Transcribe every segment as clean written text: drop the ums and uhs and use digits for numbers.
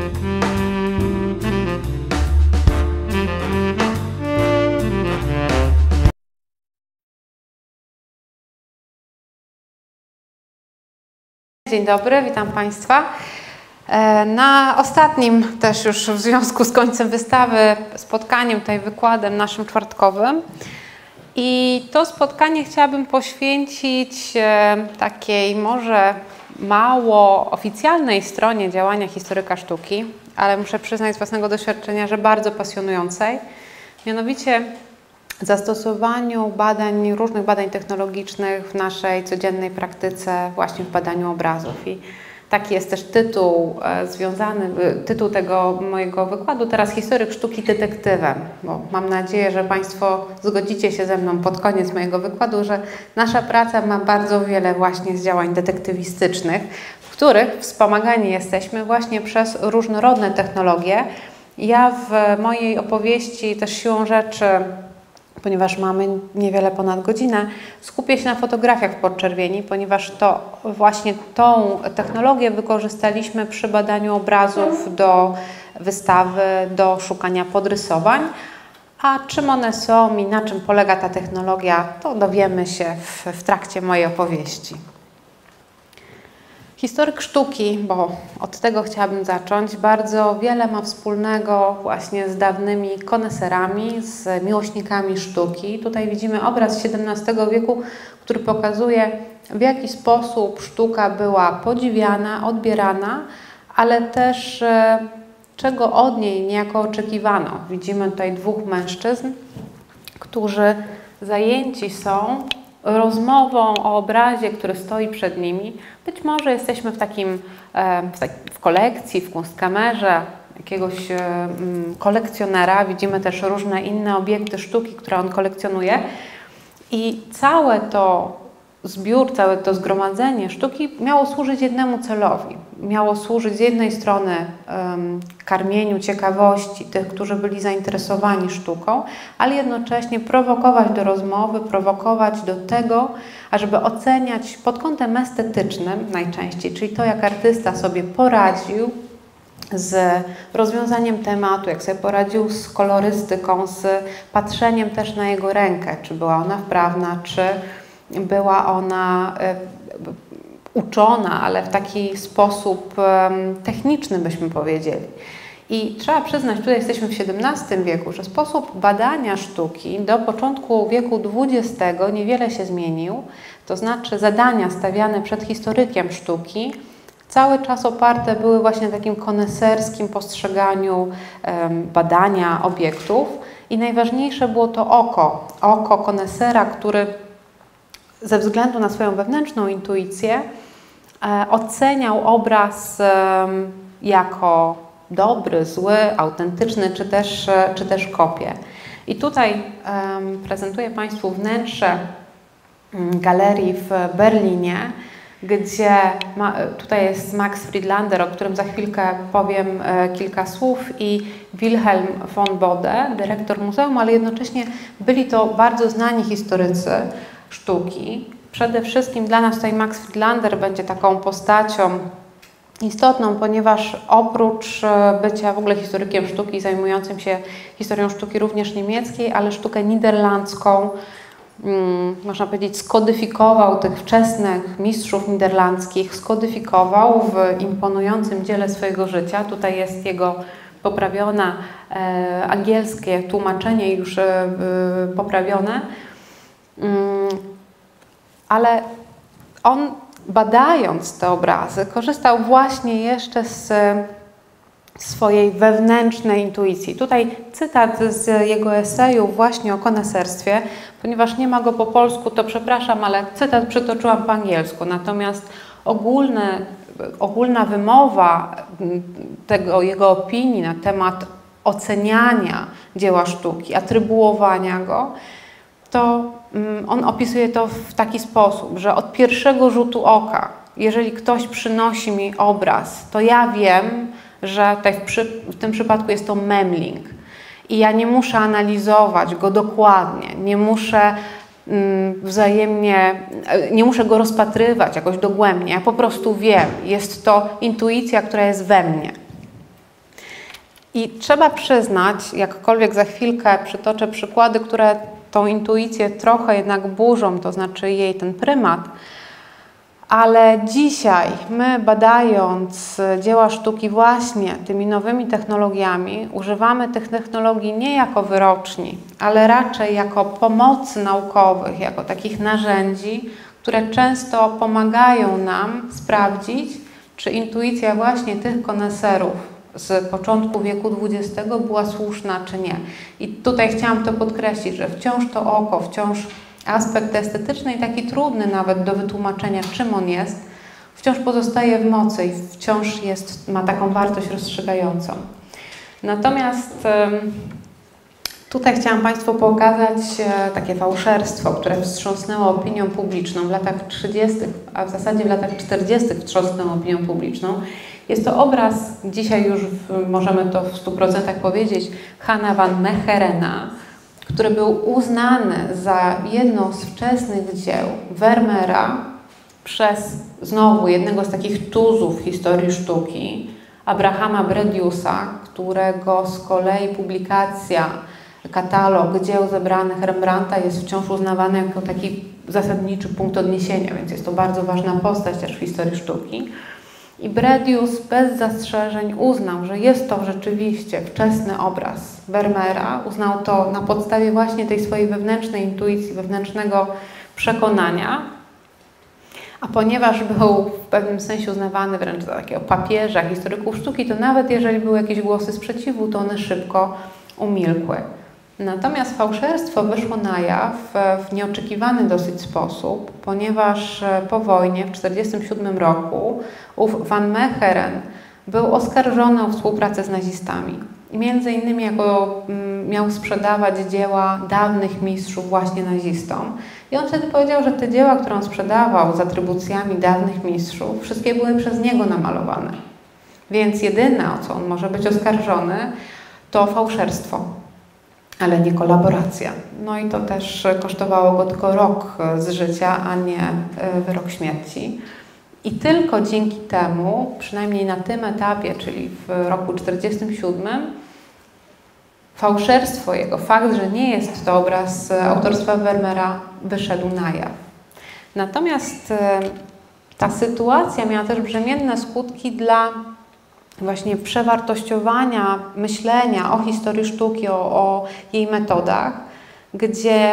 Dzień dobry, witam Państwa. Na ostatnim też już w związku z końcem wystawy spotkaniem, tutaj wykładem naszym czwartkowym. I to spotkanie chciałabym poświęcić takiej może mało oficjalnej stronie działania historyka sztuki, ale muszę przyznać z własnego doświadczenia, że bardzo pasjonującej. Mianowicie zastosowaniu różnych badań technologicznych w naszej codziennej praktyce właśnie w badaniu obrazów. I taki jest też tytuł tego mojego wykładu, teraz historyk sztuki detektywem, bo mam nadzieję, że Państwo zgodzicie się ze mną pod koniec mojego wykładu, że nasza praca ma bardzo wiele właśnie z działań detektywistycznych, w których wspomagani jesteśmy właśnie przez różnorodne technologie. Ja w mojej opowieści też siłą rzeczy, ponieważ mamy niewiele ponad godzinę, skupię się na fotografiach w podczerwieni, ponieważ to właśnie tą technologię wykorzystaliśmy przy badaniu obrazów do wystawy, do szukania podrysowań. A czym one są i na czym polega ta technologia, to dowiemy się w trakcie mojej opowieści. Historyk sztuki, bo od tego chciałabym zacząć, bardzo wiele ma wspólnego właśnie z dawnymi koneserami, z miłośnikami sztuki. Tutaj widzimy obraz XVII wieku, który pokazuje, w jaki sposób sztuka była podziwiana, odbierana, ale też czego od niej niejako oczekiwano. Widzimy tutaj dwóch mężczyzn, którzy zajęci są rozmową o obrazie, który stoi przed nimi. Być może jesteśmy w kolekcji, w kunstkamerze jakiegoś kolekcjonera. Widzimy też różne inne obiekty sztuki, które on kolekcjonuje. I całe to całe to zgromadzenie sztuki miało służyć jednemu celowi. Miało służyć z jednej strony karmieniu ciekawości tych, którzy byli zainteresowani sztuką, ale jednocześnie prowokować do rozmowy, prowokować do tego, ażeby oceniać pod kątem estetycznym najczęściej, czyli to, jak artysta sobie poradził z rozwiązaniem tematu, jak sobie poradził z kolorystyką, z patrzeniem też na jego rękę, czy była ona wprawna, czy była ona uczona, ale w taki sposób techniczny, byśmy powiedzieli. I trzeba przyznać, tutaj jesteśmy w XVII wieku, że sposób badania sztuki do początku wieku XX niewiele się zmienił. To znaczy zadania stawiane przed historykiem sztuki cały czas oparte były właśnie na takim koneserskim postrzeganiu badania obiektów. I najważniejsze było to oko konesera, który ze względu na swoją wewnętrzną intuicję oceniał obraz jako dobry, zły, autentyczny, czy też kopię. I tutaj prezentuję Państwu wnętrze galerii w Berlinie, gdzie tutaj jest Max Friedlander, o którym za chwilkę powiem kilka słów, i Wilhelm von Bode, dyrektor muzeum, ale jednocześnie byli to bardzo znani historycy sztuki. Przede wszystkim dla nas tutaj Max Friedlander będzie taką postacią istotną, ponieważ oprócz bycia w ogóle historykiem sztuki, zajmującym się historią sztuki również niemieckiej, ale sztukę niderlandzką, można powiedzieć, skodyfikował tych wczesnych mistrzów niderlandzkich, skodyfikował w imponującym dziele swojego życia. Tutaj jest jego poprawione angielskie tłumaczenie, już poprawione. Ale on, badając te obrazy, korzystał właśnie jeszcze z swojej wewnętrznej intuicji. Tutaj cytat z jego eseju właśnie o koneserstwie, ponieważ nie ma go po polsku, to przepraszam, ale cytat przytoczyłam po angielsku. Natomiast ogólna wymowa jego opinii na temat oceniania dzieła sztuki, atrybuowania go, to on opisuje to w taki sposób, że od pierwszego rzutu oka, jeżeli ktoś przynosi mi obraz, to ja wiem, że tutaj w tym przypadku jest to Memling i ja nie muszę analizować go dokładnie, nie muszę nie muszę go rozpatrywać jakoś dogłębnie, ja po prostu wiem, jest to intuicja, która jest we mnie. I trzeba przyznać, jakkolwiek za chwilkę przytoczę przykłady, które tą intuicję trochę jednak burzą, to znaczy jej ten prymat, ale dzisiaj my, badając dzieła sztuki właśnie tymi nowymi technologiami, używamy tych technologii nie jako wyroczni, ale raczej jako pomocy naukowych, jako takich narzędzi, które często pomagają nam sprawdzić, czy intuicja właśnie tych koneserów z początku wieku XX była słuszna, czy nie. I tutaj chciałam to podkreślić, że wciąż to oko, wciąż aspekt estetyczny i taki trudny nawet do wytłumaczenia, czym on jest, wciąż pozostaje w mocy i wciąż ma taką wartość rozstrzygającą. Natomiast tutaj chciałam Państwu pokazać takie fałszerstwo, które wstrząsnęło opinią publiczną w latach 30., a w zasadzie w latach 40. wstrząsnęło opinią publiczną. Jest to obraz, dzisiaj już możemy to w 100% powiedzieć, Hanna van Mecherena, który był uznany za jedno z wczesnych dzieł Vermeera przez znowu jednego z takich tuzów historii sztuki, Abrahama Brediusa, którego z kolei publikacja, katalog dzieł zebranych Rembrandta jest wciąż uznawany jako taki zasadniczy punkt odniesienia, więc jest to bardzo ważna postać też w historii sztuki. I Bredius bez zastrzeżeń uznał, że jest to rzeczywiście wczesny obraz Vermeera. Uznał to na podstawie właśnie tej swojej wewnętrznej intuicji, wewnętrznego przekonania. A ponieważ był w pewnym sensie uznawany wręcz za takiego papieża historyków sztuki, to nawet jeżeli były jakieś głosy sprzeciwu, to one szybko umilkły. Natomiast fałszerstwo wyszło na jaw w nieoczekiwany dosyć sposób, ponieważ po wojnie w 1947 roku ów Van Mecheren był oskarżony o współpracę z nazistami. Między innymi miał sprzedawać dzieła dawnych mistrzów właśnie nazistom. I on wtedy powiedział, że te dzieła, które on sprzedawał z atrybucjami dawnych mistrzów, wszystkie były przez niego namalowane. Więc jedyne, o co on może być oskarżony, to fałszerstwo, ale nie kolaboracja. No i to też kosztowało go tylko rok z życia, a nie wyrok śmierci. I tylko dzięki temu, przynajmniej na tym etapie, czyli w roku 1947, fałszerstwo jego, fakt, że nie jest to obraz autorstwa Vermeera, wyszedł na jaw. Natomiast ta sytuacja miała też brzemienne skutki dla właśnie przewartościowania myślenia o historii sztuki, o jej metodach, gdzie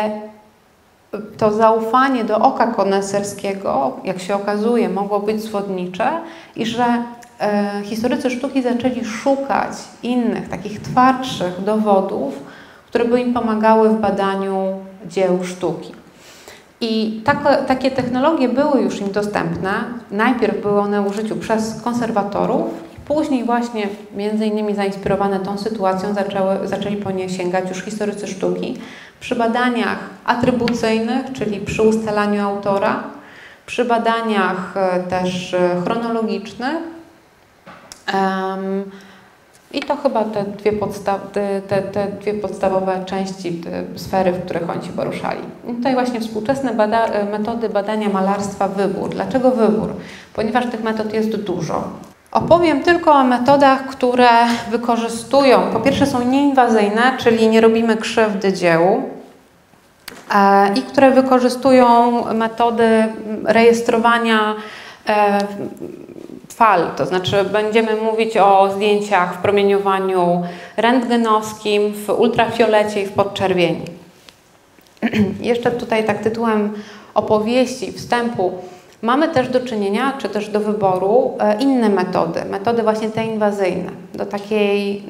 to zaufanie do oka koneserskiego, jak się okazuje, mogło być zwodnicze i że historycy sztuki zaczęli szukać innych, takich twardszych dowodów, które by im pomagały w badaniu dzieł sztuki. I takie technologie były już im dostępne. Najpierw były one w użyciu przez konserwatorów, później właśnie między innymi zainspirowane tą sytuacją zaczęli po nie sięgać już historycy sztuki przy badaniach atrybucyjnych, czyli przy ustalaniu autora, przy badaniach też chronologicznych. I to chyba te dwie podstawowe części, sfery, w których oni się poruszali. I tutaj właśnie współczesne metody badania malarstwa wybór. Dlaczego wybór? Ponieważ tych metod jest dużo. Opowiem tylko o metodach, które wykorzystują, po pierwsze są nieinwazyjne, czyli nie robimy krzywdy dziełu, i które wykorzystują metody rejestrowania fal, to znaczy będziemy mówić o zdjęciach w promieniowaniu rentgenowskim, w ultrafiolecie i w podczerwieni. Jeszcze tutaj tak tytułem opowieści, wstępu, mamy też do czynienia, czy też do wyboru inne metody właśnie te inwazyjne, do takiej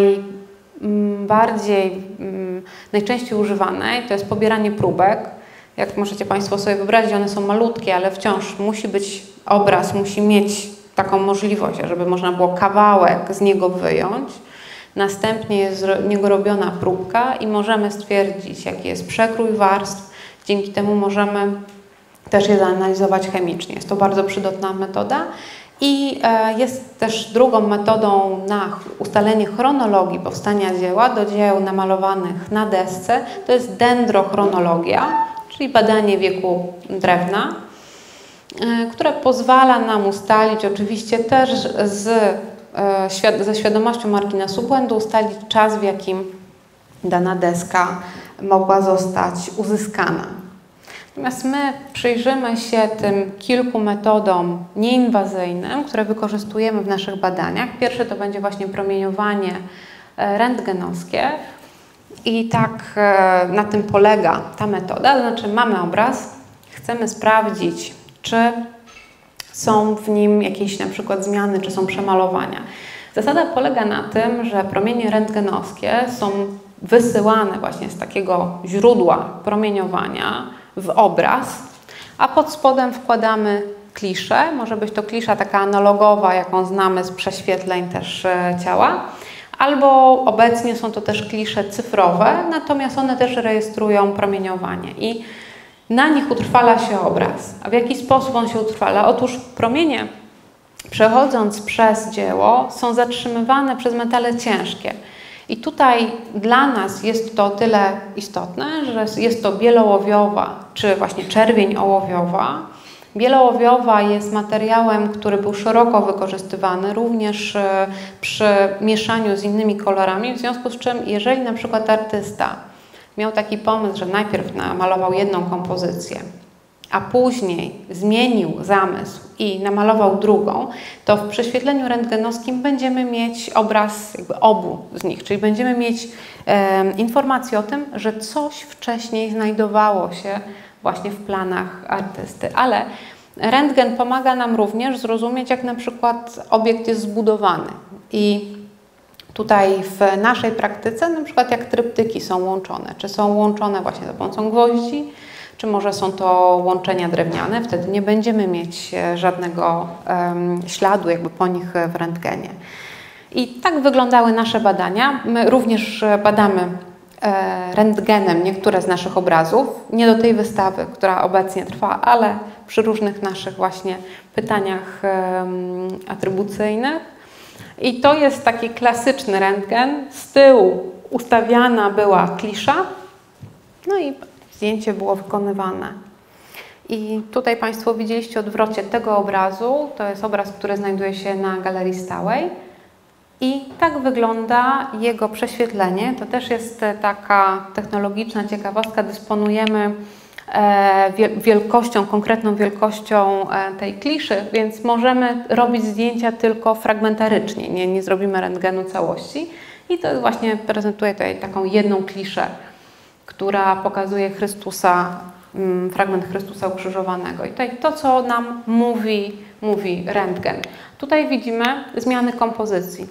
najczęściej używanej, to jest pobieranie próbek. Jak możecie Państwo sobie wyobrazić, one są malutkie, ale wciąż musi być obraz, musi mieć taką możliwość, żeby można było kawałek z niego wyjąć. Następnie jest z niego robiona próbka i możemy stwierdzić, jaki jest przekrój warstw. Dzięki temu możemy też je zanalizować chemicznie. Jest to bardzo przydatna metoda. I jest też drugą metodą na ustalenie chronologii powstania dzieła do dzieł namalowanych na desce. To jest dendrochronologia, czyli badanie wieku drewna, które pozwala nam ustalić oczywiście też z ze świadomością marginesu błędu ustalić czas, w jakim dana deska mogła zostać uzyskana. Natomiast my przyjrzymy się tym kilku metodom nieinwazyjnym, które wykorzystujemy w naszych badaniach. Pierwsze to będzie właśnie promieniowanie rentgenowskie i tak na tym polega ta metoda. To znaczy mamy obraz, chcemy sprawdzić, czy są w nim jakieś na przykład zmiany, czy są przemalowania. Zasada polega na tym, że promienie rentgenowskie są wysyłane właśnie z takiego źródła promieniowania w obraz, a pod spodem wkładamy kliszę. Może być to klisza taka analogowa, jaką znamy z prześwietleń też ciała, albo obecnie są to też klisze cyfrowe, natomiast one też rejestrują promieniowanie i na nich utrwala się obraz. A w jaki sposób on się utrwala? Otóż promienie, przechodząc przez dzieło, są zatrzymywane przez metale ciężkie. I tutaj dla nas jest to tyle istotne, że jest to biel ołowiowa, czy właśnie czerwień ołowiowa. Biel ołowiowa jest materiałem, który był szeroko wykorzystywany również przy mieszaniu z innymi kolorami, w związku z czym jeżeli na przykład artysta miał taki pomysł, że najpierw namalował jedną kompozycję, a później zmienił zamysł i namalował drugą, to w prześwietleniu rentgenowskim będziemy mieć obraz jakby obu z nich, czyli będziemy mieć informację o tym, że coś wcześniej znajdowało się właśnie w planach artysty. Ale rentgen pomaga nam również zrozumieć, jak na przykład obiekt jest zbudowany. I tutaj w naszej praktyce na przykład jak tryptyki są łączone. Czy są łączone właśnie za pomocą gwoździ, czy może są to łączenia drewniane, wtedy nie będziemy mieć żadnego śladu jakby po nich w rentgenie. I tak wyglądały nasze badania. My również badamy rentgenem niektóre z naszych obrazów, nie do tej wystawy, która obecnie trwa, ale przy różnych naszych właśnie pytaniach atrybucyjnych. I to jest taki klasyczny rentgen. Z tyłu ustawiana była klisza, no i zdjęcie było wykonywane. I tutaj Państwo widzieliście odwrocie tego obrazu. To jest obraz, który znajduje się na galerii stałej. I tak wygląda jego prześwietlenie. To też jest taka technologiczna ciekawostka. Dysponujemy wielkością, konkretną wielkością tej kliszy, więc możemy robić zdjęcia tylko fragmentarycznie. Nie zrobimy rentgenu całości. I to właśnie prezentuje tutaj taką jedną kliszę, która pokazuje Chrystusa, fragment Chrystusa ukrzyżowanego. I tutaj to, co nam mówi rentgen. Tutaj widzimy zmiany kompozycji.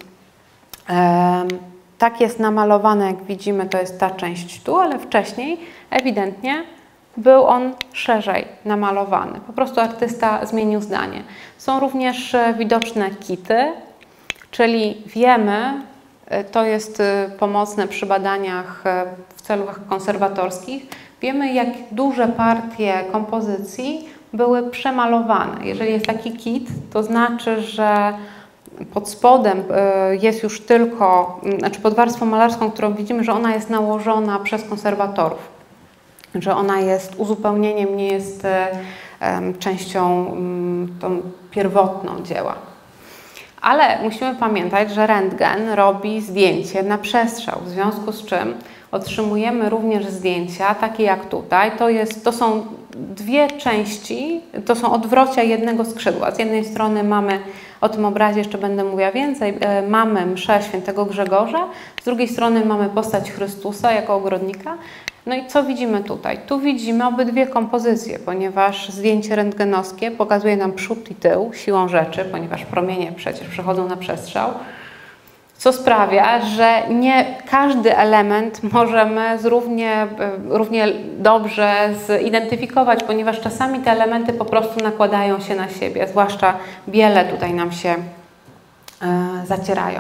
Tak jest namalowane, jak widzimy, to jest ta część tu, ale wcześniej ewidentnie był on szerzej namalowany. Po prostu artysta zmienił zdanie. Są również widoczne kity, czyli wiemy, to jest pomocne przy badaniach w celach konserwatorskich, wiemy, jak duże partie kompozycji były przemalowane. Jeżeli jest taki kit, to znaczy, że pod spodem jest już tylko, znaczy pod warstwą malarską, którą widzimy, że ona jest nałożona przez konserwatorów, że ona jest uzupełnieniem, nie jest częścią tą pierwotną dzieła. Ale musimy pamiętać, że rentgen robi zdjęcie na przestrzał, w związku z czym otrzymujemy również zdjęcia, takie jak tutaj. To są dwie części, to są odwrocia jednego skrzydła. Z jednej strony mamy, o tym obrazie jeszcze będę mówiła więcej, mamy mszę świętego Grzegorza, z drugiej strony mamy postać Chrystusa jako ogrodnika. No i co widzimy tutaj? Tu widzimy obydwie kompozycje, ponieważ zdjęcie rentgenowskie pokazuje nam przód i tył siłą rzeczy, ponieważ promienie przecież przechodzą na przestrzał, co sprawia, że nie każdy element możemy równie dobrze zidentyfikować, ponieważ czasami te elementy po prostu nakładają się na siebie, zwłaszcza biele tutaj nam się zacierają.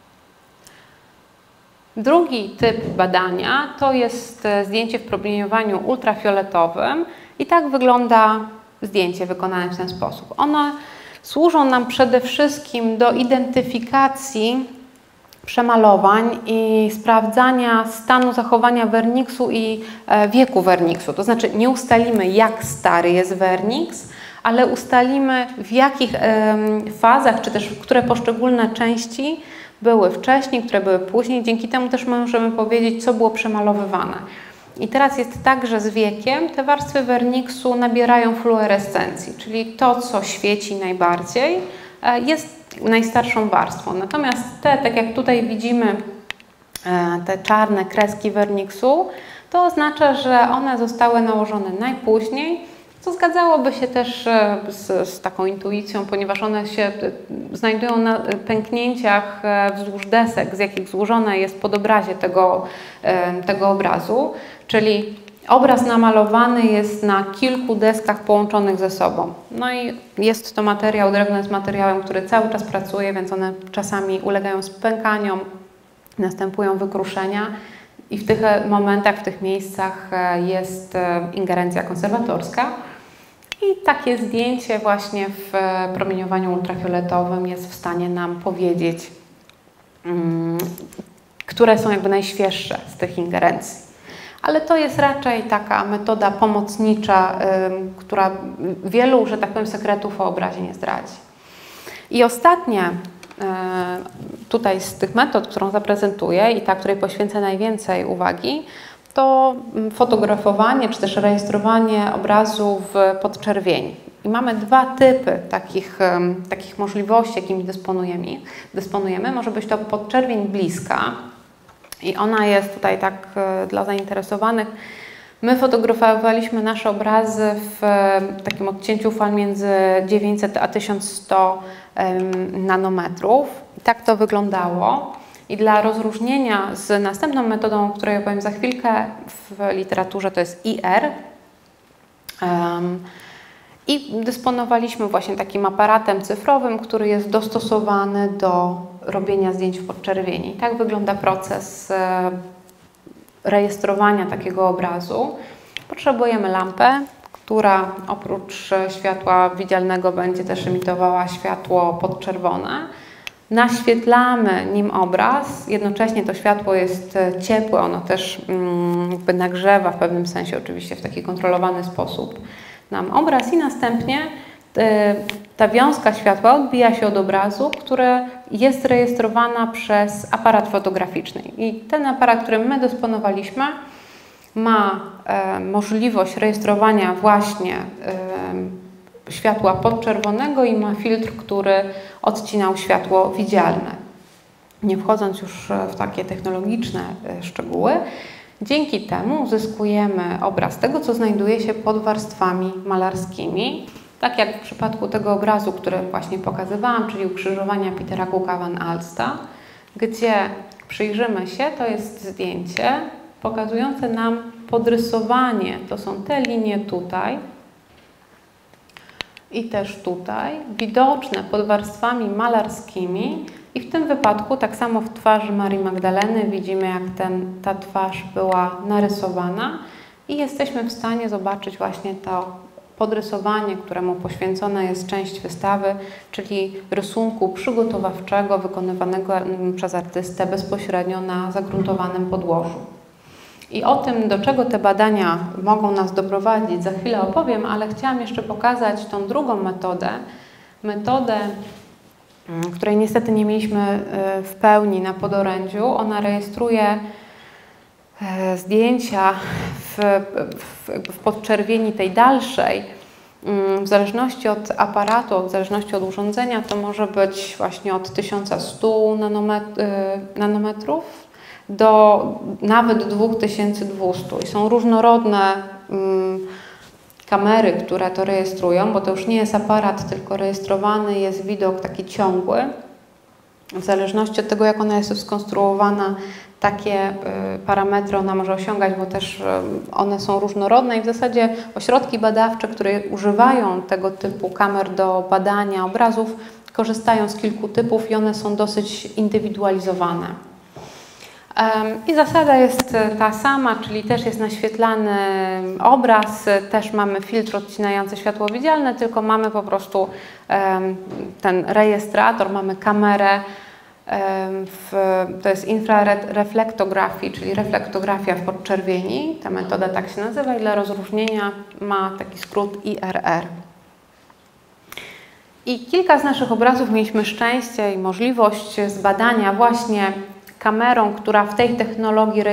Drugi typ badania to jest zdjęcie w promieniowaniu ultrafioletowym i tak wygląda zdjęcie wykonane w ten sposób. One służą nam przede wszystkim do identyfikacji przemalowań i sprawdzania stanu zachowania werniksu i wieku werniksu. To znaczy nie ustalimy, jak stary jest werniks, ale ustalimy, w jakich fazach, czy też które poszczególne części były wcześniej, które były później. Dzięki temu też możemy powiedzieć, co było przemalowywane. I teraz jest tak, że z wiekiem te warstwy werniksu nabierają fluorescencji, czyli to, co świeci najbardziej, jest najstarszą warstwą. Natomiast te, tak jak tutaj widzimy, te czarne kreski werniksu, to oznacza, że one zostały nałożone najpóźniej, co zgadzałoby się też z taką intuicją, ponieważ one się znajdują na pęknięciach wzdłuż desek, z jakich złożone jest podobrazie tego obrazu, czyli obraz namalowany jest na kilku deskach połączonych ze sobą. No i jest to materiał, drewno jest materiałem, który cały czas pracuje, więc one czasami ulegają spękaniom, następują wykruszenia i w tych momentach, w tych miejscach jest ingerencja konserwatorska. I takie zdjęcie właśnie w promieniowaniu ultrafioletowym jest w stanie nam powiedzieć, które są jakby najświeższe z tych ingerencji. Ale to jest raczej taka metoda pomocnicza, która wielu, że tak powiem, sekretów o obrazie nie zdradzi. I ostatnia tutaj z tych metod, którą zaprezentuję i ta, której poświęcę najwięcej uwagi, to fotografowanie czy też rejestrowanie obrazu w podczerwieni. I mamy dwa typy takich możliwości, jakimi dysponujemy. Może być to podczerwień bliska i ona jest tutaj tak dla zainteresowanych. My fotografowaliśmy nasze obrazy w takim odcięciu fal między 900 a 1100 nanometrów. I tak to wyglądało. I dla rozróżnienia z następną metodą, o której opowiem za chwilkę, w literaturze to jest IR. I dysponowaliśmy właśnie takim aparatem cyfrowym, który jest dostosowany do robienia zdjęć w podczerwieni. I tak wygląda proces rejestrowania takiego obrazu. Potrzebujemy lampę, która oprócz światła widzialnego będzie też emitowała światło podczerwone. Naświetlamy nim obraz, jednocześnie to światło jest ciepłe, ono też jakby nagrzewa w pewnym sensie, oczywiście w taki kontrolowany sposób nam obraz i następnie ta wiązka światła odbija się od obrazu, który jest rejestrowana przez aparat fotograficzny. I ten aparat, którym my dysponowaliśmy, ma możliwość rejestrowania właśnie światła podczerwonego i ma filtr, który odcinał światło widzialne. Nie wchodząc już w takie technologiczne szczegóły, dzięki temu uzyskujemy obraz tego, co znajduje się pod warstwami malarskimi. Tak jak w przypadku tego obrazu, który właśnie pokazywałam, czyli ukrzyżowania Petera Cooka van Alsta, gdzie przyjrzymy się, to jest zdjęcie pokazujące nam podrysowanie. To są te linie tutaj i też tutaj, widoczne pod warstwami malarskimi. I w tym wypadku, tak samo w twarzy Marii Magdaleny, widzimy, jak ta twarz była narysowana i jesteśmy w stanie zobaczyć właśnie to podrysowanie, któremu poświęcona jest część wystawy, czyli rysunku przygotowawczego wykonywanego przez artystę bezpośrednio na zagruntowanym podłożu. I o tym, do czego te badania mogą nas doprowadzić, za chwilę opowiem, ale chciałam jeszcze pokazać tą drugą metodę, której niestety nie mieliśmy w pełni na podorędziu. Ona rejestruje zdjęcia w podczerwieni tej dalszej. W zależności od aparatu, w zależności od urządzenia, to może być właśnie od 1100 nanometrów do nawet 2200. I są różnorodne kamery, które to rejestrują, bo to już nie jest aparat, tylko rejestrowany jest widok taki ciągły. W zależności od tego, jak ona jest skonstruowana, takie parametry ona może osiągać, bo też one są różnorodne i w zasadzie ośrodki badawcze, które używają tego typu kamer do badania obrazów, korzystają z kilku typów i one są dosyć indywidualizowane. I zasada jest ta sama, czyli też jest naświetlany obraz, też mamy filtr odcinający światło widzialne, tylko mamy po prostu ten rejestrator, mamy kamerę, to jest infrareflektografii, czyli reflektografia w podczerwieni. Ta metoda tak się nazywa i dla rozróżnienia ma taki skrót IRR. I kilka z naszych obrazów mieliśmy szczęście i możliwość zbadania właśnie kamerą, która w tej technologii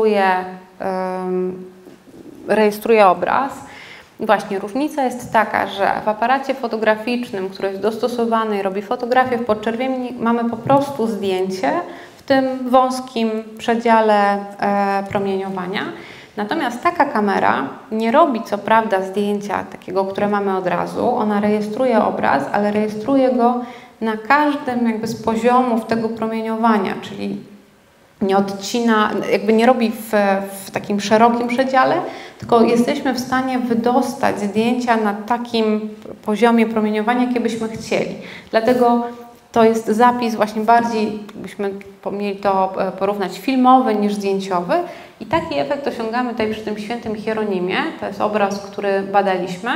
rejestruje obraz. I właśnie różnica jest taka, że w aparacie fotograficznym, który jest dostosowany i robi fotografię w podczerwieni, mamy po prostu zdjęcie w tym wąskim przedziale promieniowania. Natomiast taka kamera nie robi co prawda zdjęcia takiego, które mamy od razu. Ona rejestruje obraz, ale rejestruje go na każdym jakby z poziomów tego promieniowania, czyli nie odcina, jakby nie robi w takim szerokim przedziale, tylko jesteśmy w stanie wydostać zdjęcia na takim poziomie promieniowania, jakie byśmy chcieli. Dlatego to jest zapis właśnie bardziej, byśmy mieli to porównać, filmowy niż zdjęciowy. I taki efekt osiągamy tutaj przy tym świętym Hieronimie. To jest obraz, który badaliśmy.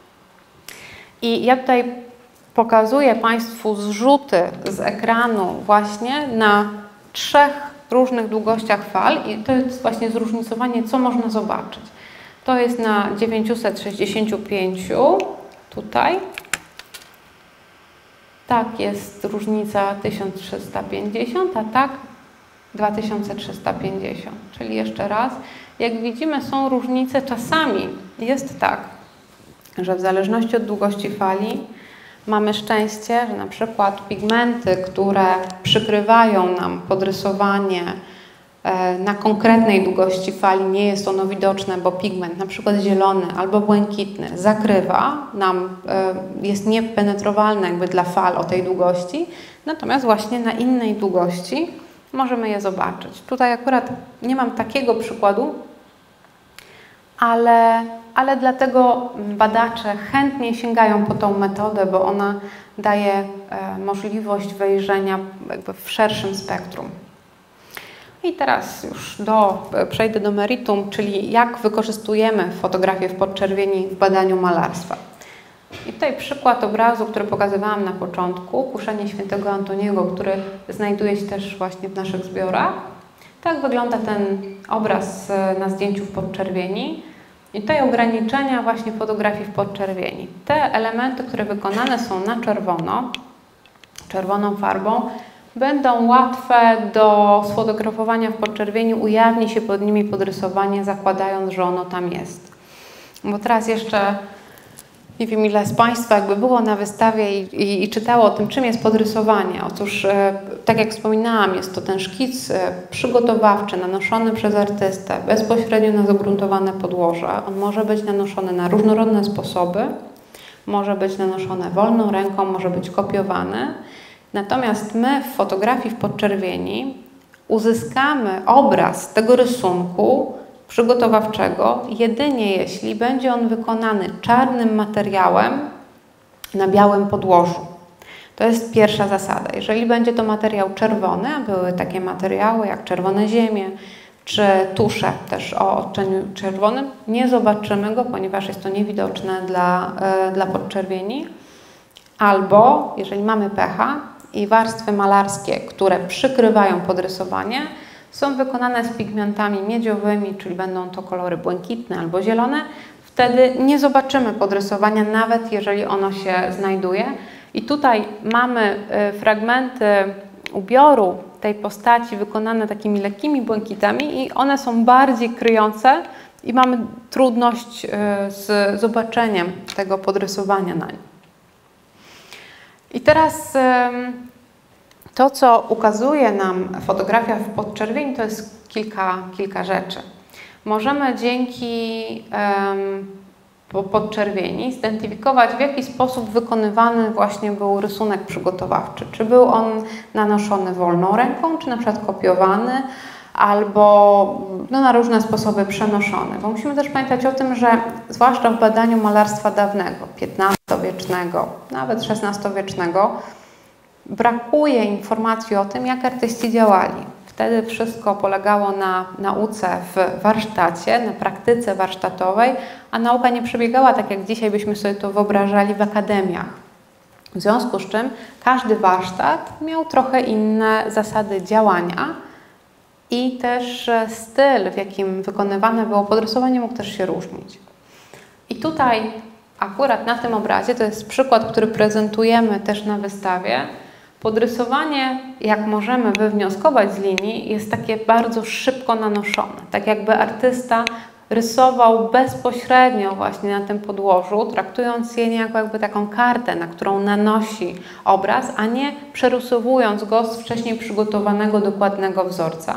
I ja tutaj pokazuję Państwu zrzuty z ekranu właśnie na 3 różnych długościach fal i to jest właśnie zróżnicowanie, co można zobaczyć. To jest na 965 tutaj. Tak jest różnica 1350, a tak 2350. Czyli jeszcze raz, jak widzimy, są różnice. Czasami jest tak, że w zależności od długości fali mamy szczęście, że na przykład pigmenty, które przykrywają nam podrysowanie na konkretnej długości fali, nie jest ono widoczne, bo pigment, na przykład zielony albo błękitny, zakrywa nam, jest niepenetrowalny jakby dla fal o tej długości, natomiast właśnie na innej długości możemy je zobaczyć. Tutaj akurat nie mam takiego przykładu, ale dlatego badacze chętnie sięgają po tą metodę, bo ona daje możliwość wejrzenia jakby w szerszym spektrum. I teraz już przejdę do meritum, czyli jak wykorzystujemy fotografię w podczerwieni w badaniu malarstwa. I tutaj przykład obrazu, który pokazywałam na początku, Kuszenie świętego Antoniego, który znajduje się też właśnie w naszych zbiorach. Tak wygląda ten obraz na zdjęciu w podczerwieni. I tutaj ograniczenia właśnie fotografii w podczerwieni. Te elementy, które wykonane są na czerwono, czerwoną farbą, będą łatwe do sfotografowania w podczerwieni, ujawni się pod nimi podrysowanie, zakładając, że ono tam jest. Bo teraz jeszcze nie wiem, ile z Państwa jakby było na wystawie i czytało o tym, czym jest podrysowanie. Otóż, tak jak wspominałam, jest to ten szkic przygotowawczy, nanoszony przez artystę bezpośrednio na zagruntowane podłoże. On może być nanoszony na różnorodne sposoby, może być nanoszony wolną ręką, może być kopiowany. Natomiast my w fotografii w podczerwieni uzyskamy obraz tego rysunku przygotowawczego jedynie jeśli będzie on wykonany czarnym materiałem na białym podłożu. To jest pierwsza zasada. Jeżeli będzie to materiał czerwony, a były takie materiały jak czerwone ziemie czy tusze też o odcieniu czerwonym, nie zobaczymy go, ponieważ jest to niewidoczne dla podczerwieni. Albo jeżeli mamy pecha i warstwy malarskie, które przykrywają podrysowanie, są wykonane z pigmentami miedziowymi, czyli będą to kolory błękitne albo zielone, wtedy nie zobaczymy podrysowania, nawet jeżeli ono się znajduje. I tutaj mamy fragmenty ubioru tej postaci wykonane takimi lekkimi błękitami i one są bardziej kryjące i mamy trudność z zobaczeniem tego podrysowania na nim. I teraz to, co ukazuje nam fotografia w podczerwieni, to jest kilka rzeczy. Możemy dzięki podczerwieni zidentyfikować, w jaki sposób wykonywany właśnie był rysunek przygotowawczy. Czy był on nanoszony wolną ręką, czy na przykład kopiowany, albo na różne sposoby przenoszony. Bo musimy też pamiętać o tym, że zwłaszcza w badaniu malarstwa dawnego, XV-wiecznego, nawet XVI-wiecznego, brakuje informacji o tym, jak artyści działali. Wtedy wszystko polegało na nauce w warsztacie, na praktyce warsztatowej, a nauka nie przebiegała tak, jak dzisiaj byśmy sobie to wyobrażali w akademiach. W związku z czym każdy warsztat miał trochę inne zasady działania i też styl, w jakim wykonywane było podrysowanie, mógł też się różnić. I tutaj akurat na tym obrazie, to jest przykład, który prezentujemy też na wystawie, podrysowanie, jak możemy wywnioskować z linii, jest takie bardzo szybko nanoszone. Tak jakby artysta rysował bezpośrednio właśnie na tym podłożu, traktując je niejako jakby taką kartę, na którą nanosi obraz, a nie przerysowując go z wcześniej przygotowanego, dokładnego wzorca.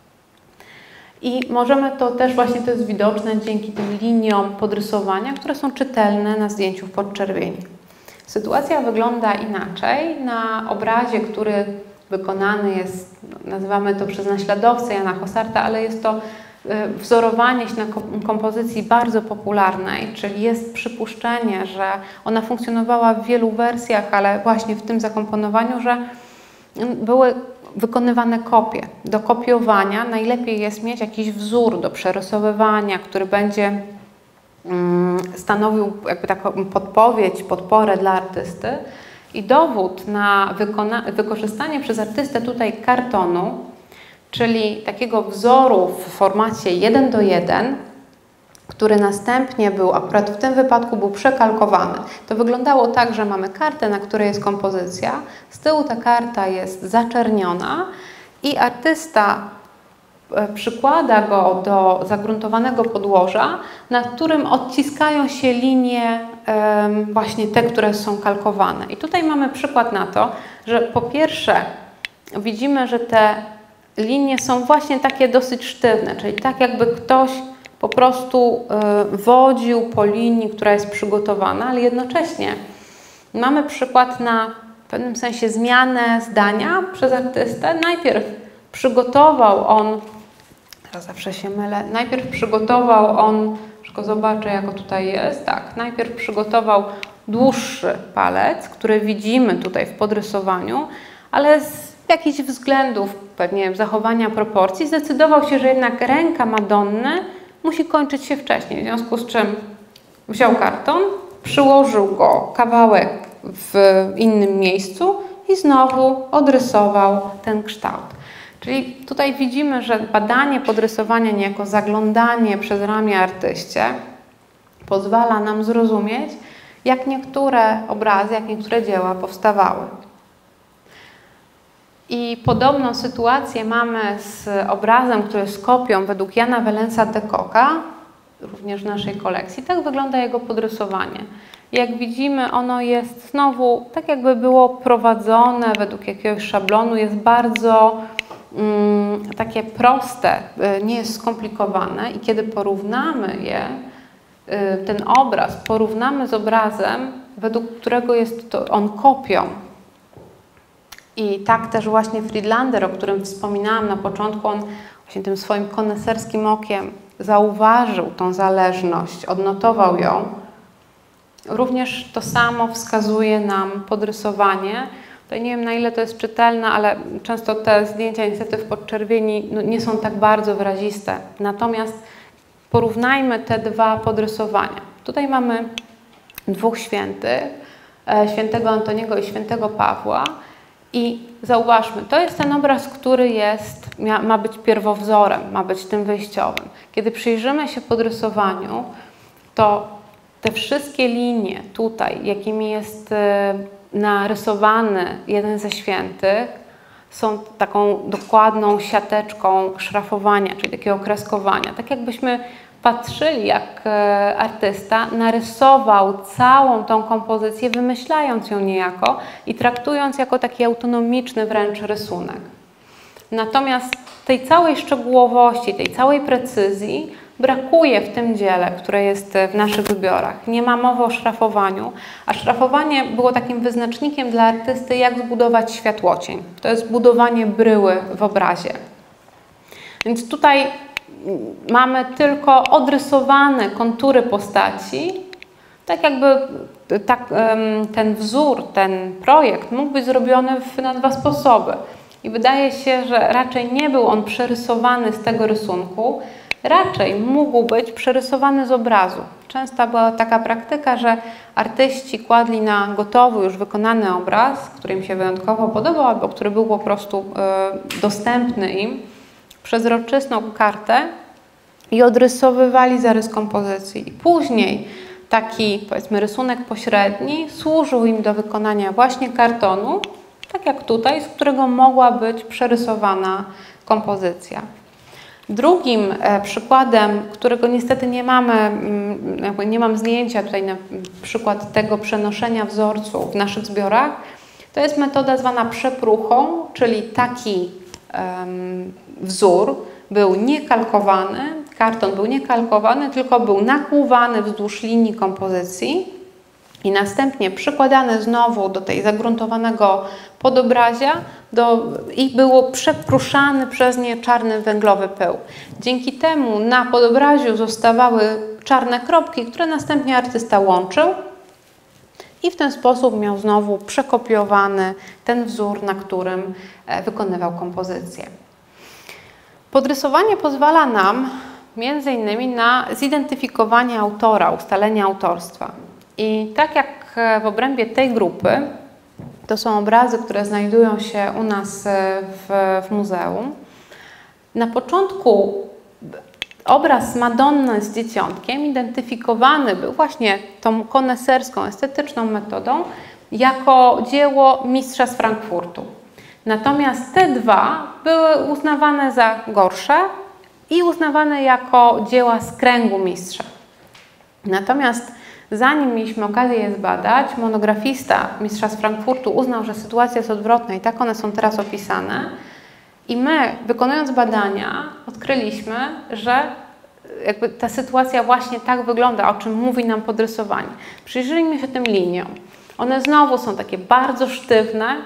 I możemy to też właśnie, to jest widoczne dzięki tym liniom podrysowania, które są czytelne na zdjęciu w podczerwieni. Sytuacja wygląda inaczej. Na obrazie, który wykonany jest, nazywamy to przez naśladowcę Jana Hosarta, ale jest to wzorowanie się na kompozycji bardzo popularnej, czyli jest przypuszczenie, że ona funkcjonowała w wielu wersjach, ale właśnie w tym zakomponowaniu, że były wykonywane kopie. Do kopiowania najlepiej jest mieć jakiś wzór do przerysowywania, który będzie stanowił jakby taką podpowiedź, podporę dla artysty. I dowód na wykorzystanie przez artystę tutaj kartonu, czyli takiego wzoru w formacie 1:1, który następnie był, akurat w tym wypadku był przekalkowany. To wyglądało tak, że mamy kartę, na której jest kompozycja, z tyłu ta karta jest zaczerniona i artysta przykłada go do zagruntowanego podłoża, na którym odciskają się linie właśnie te, które są kalkowane. I tutaj mamy przykład na to, że po pierwsze widzimy, że te linie są właśnie takie dosyć sztywne, czyli tak jakby ktoś po prostu wodził po linii, która jest przygotowana, ale jednocześnie mamy przykład na w pewnym sensie zmianę zdania przez artystę. Najpierw przygotował on, teraz zawsze się mylę, najpierw przygotował on, tylko zobaczę, jak tutaj jest, tak, najpierw przygotował dłuższy palec, który widzimy tutaj w podrysowaniu, ale z jakichś względów, pewnie zachowania proporcji, zdecydował się, że jednak ręka Madonny musi kończyć się wcześniej, w związku z czym wziął karton, przyłożył go kawałek w innym miejscu i znowu odrysował ten kształt. Czyli tutaj widzimy, że badanie podrysowania niejako zaglądanie przez ramię artyście pozwala nam zrozumieć, jak niektóre obrazy, jak niektóre dzieła powstawały. I podobną sytuację mamy z obrazem, który jest kopią według Jana Valensa de Cocca, również w naszej kolekcji. Tak wygląda jego podrysowanie. Jak widzimy, ono jest znowu tak jakby było prowadzone według jakiegoś szablonu, jest bardzo takie proste, nie jest skomplikowane i kiedy porównamy je, ten obraz porównamy z obrazem, według którego jest to on kopią. I tak też właśnie Friedlander, o którym wspominałam na początku, on właśnie tym swoim koneserskim okiem zauważył tą zależność, odnotował ją. Również to samo wskazuje nam podrysowanie. Tutaj nie wiem, na ile to jest czytelne, ale często te zdjęcia niestety w podczerwieni nie są tak bardzo wyraziste. Natomiast porównajmy te dwa podrysowania. Tutaj mamy dwóch świętych, świętego Antoniego i świętego Pawła. I zauważmy, to jest ten obraz, który ma być pierwowzorem, ma być tym wyjściowym. Kiedy przyjrzymy się podrysowaniu, to te wszystkie linie tutaj, jakimi jest narysowany jeden ze świętych, są taką dokładną siateczką szrafowania, czyli takiego kreskowania. Tak jakbyśmy patrzyli, jak artysta narysował całą tą kompozycję, wymyślając ją niejako i traktując jako taki autonomiczny wręcz rysunek. Natomiast tej całej szczegółowości, tej całej precyzji brakuje w tym dziele, które jest w naszych wybiorach. Nie ma mowy o szrafowaniu, a szrafowanie było takim wyznacznikiem dla artysty, jak zbudować światłocień. To jest budowanie bryły w obrazie. Więc tutaj mamy tylko odrysowane kontury postaci, tak jakby ten wzór, ten projekt mógł być zrobiony na dwa sposoby. I wydaje się, że raczej nie był on przerysowany z tego rysunku, raczej mógł być przerysowany z obrazu. Często była taka praktyka, że artyści kładli na gotowy, już wykonany obraz, który im się wyjątkowo podobał, albo który był po prostu dostępny im, przezroczystą kartę i odrysowywali zarys kompozycji. I później taki, powiedzmy, rysunek pośredni służył im do wykonania właśnie kartonu, tak jak tutaj, z którego mogła być przerysowana kompozycja. Drugim przykładem, którego niestety nie mamy, nie mam zdjęcia tutaj na przykład tego przenoszenia wzorców w naszych zbiorach, to jest metoda zwana przepruchą, czyli taki wzór był niekalkowany, karton był niekalkowany, tylko był nakłuwany wzdłuż linii kompozycji i następnie przykładany znowu do tej zagruntowanego podobrazia i było przepruszany przez nie czarny węglowy pył. Dzięki temu na podobraziu zostawały czarne kropki, które następnie artysta łączył i w ten sposób miał znowu przekopiowany ten wzór, na którym wykonywał kompozycję. Podrysowanie pozwala nam między innymi na zidentyfikowanie autora, ustalenie autorstwa. I tak jak w obrębie tej grupy, to są obrazy, które znajdują się u nas w muzeum. Na początku obraz Madonny z Dzieciątkiem identyfikowany był właśnie tą koneserską, estetyczną metodą jako dzieło mistrza z Frankfurtu. Natomiast te dwa były uznawane za gorsze i uznawane jako dzieła z kręgu mistrza. Natomiast zanim mieliśmy okazję je zbadać, monografista mistrza z Frankfurtu uznał, że sytuacja jest odwrotna i tak one są teraz opisane. I my, wykonując badania, odkryliśmy, że jakby ta sytuacja właśnie tak wygląda, o czym mówi nam podrysowanie. Przyjrzyjmy się tym liniom. One znowu są takie bardzo sztywne.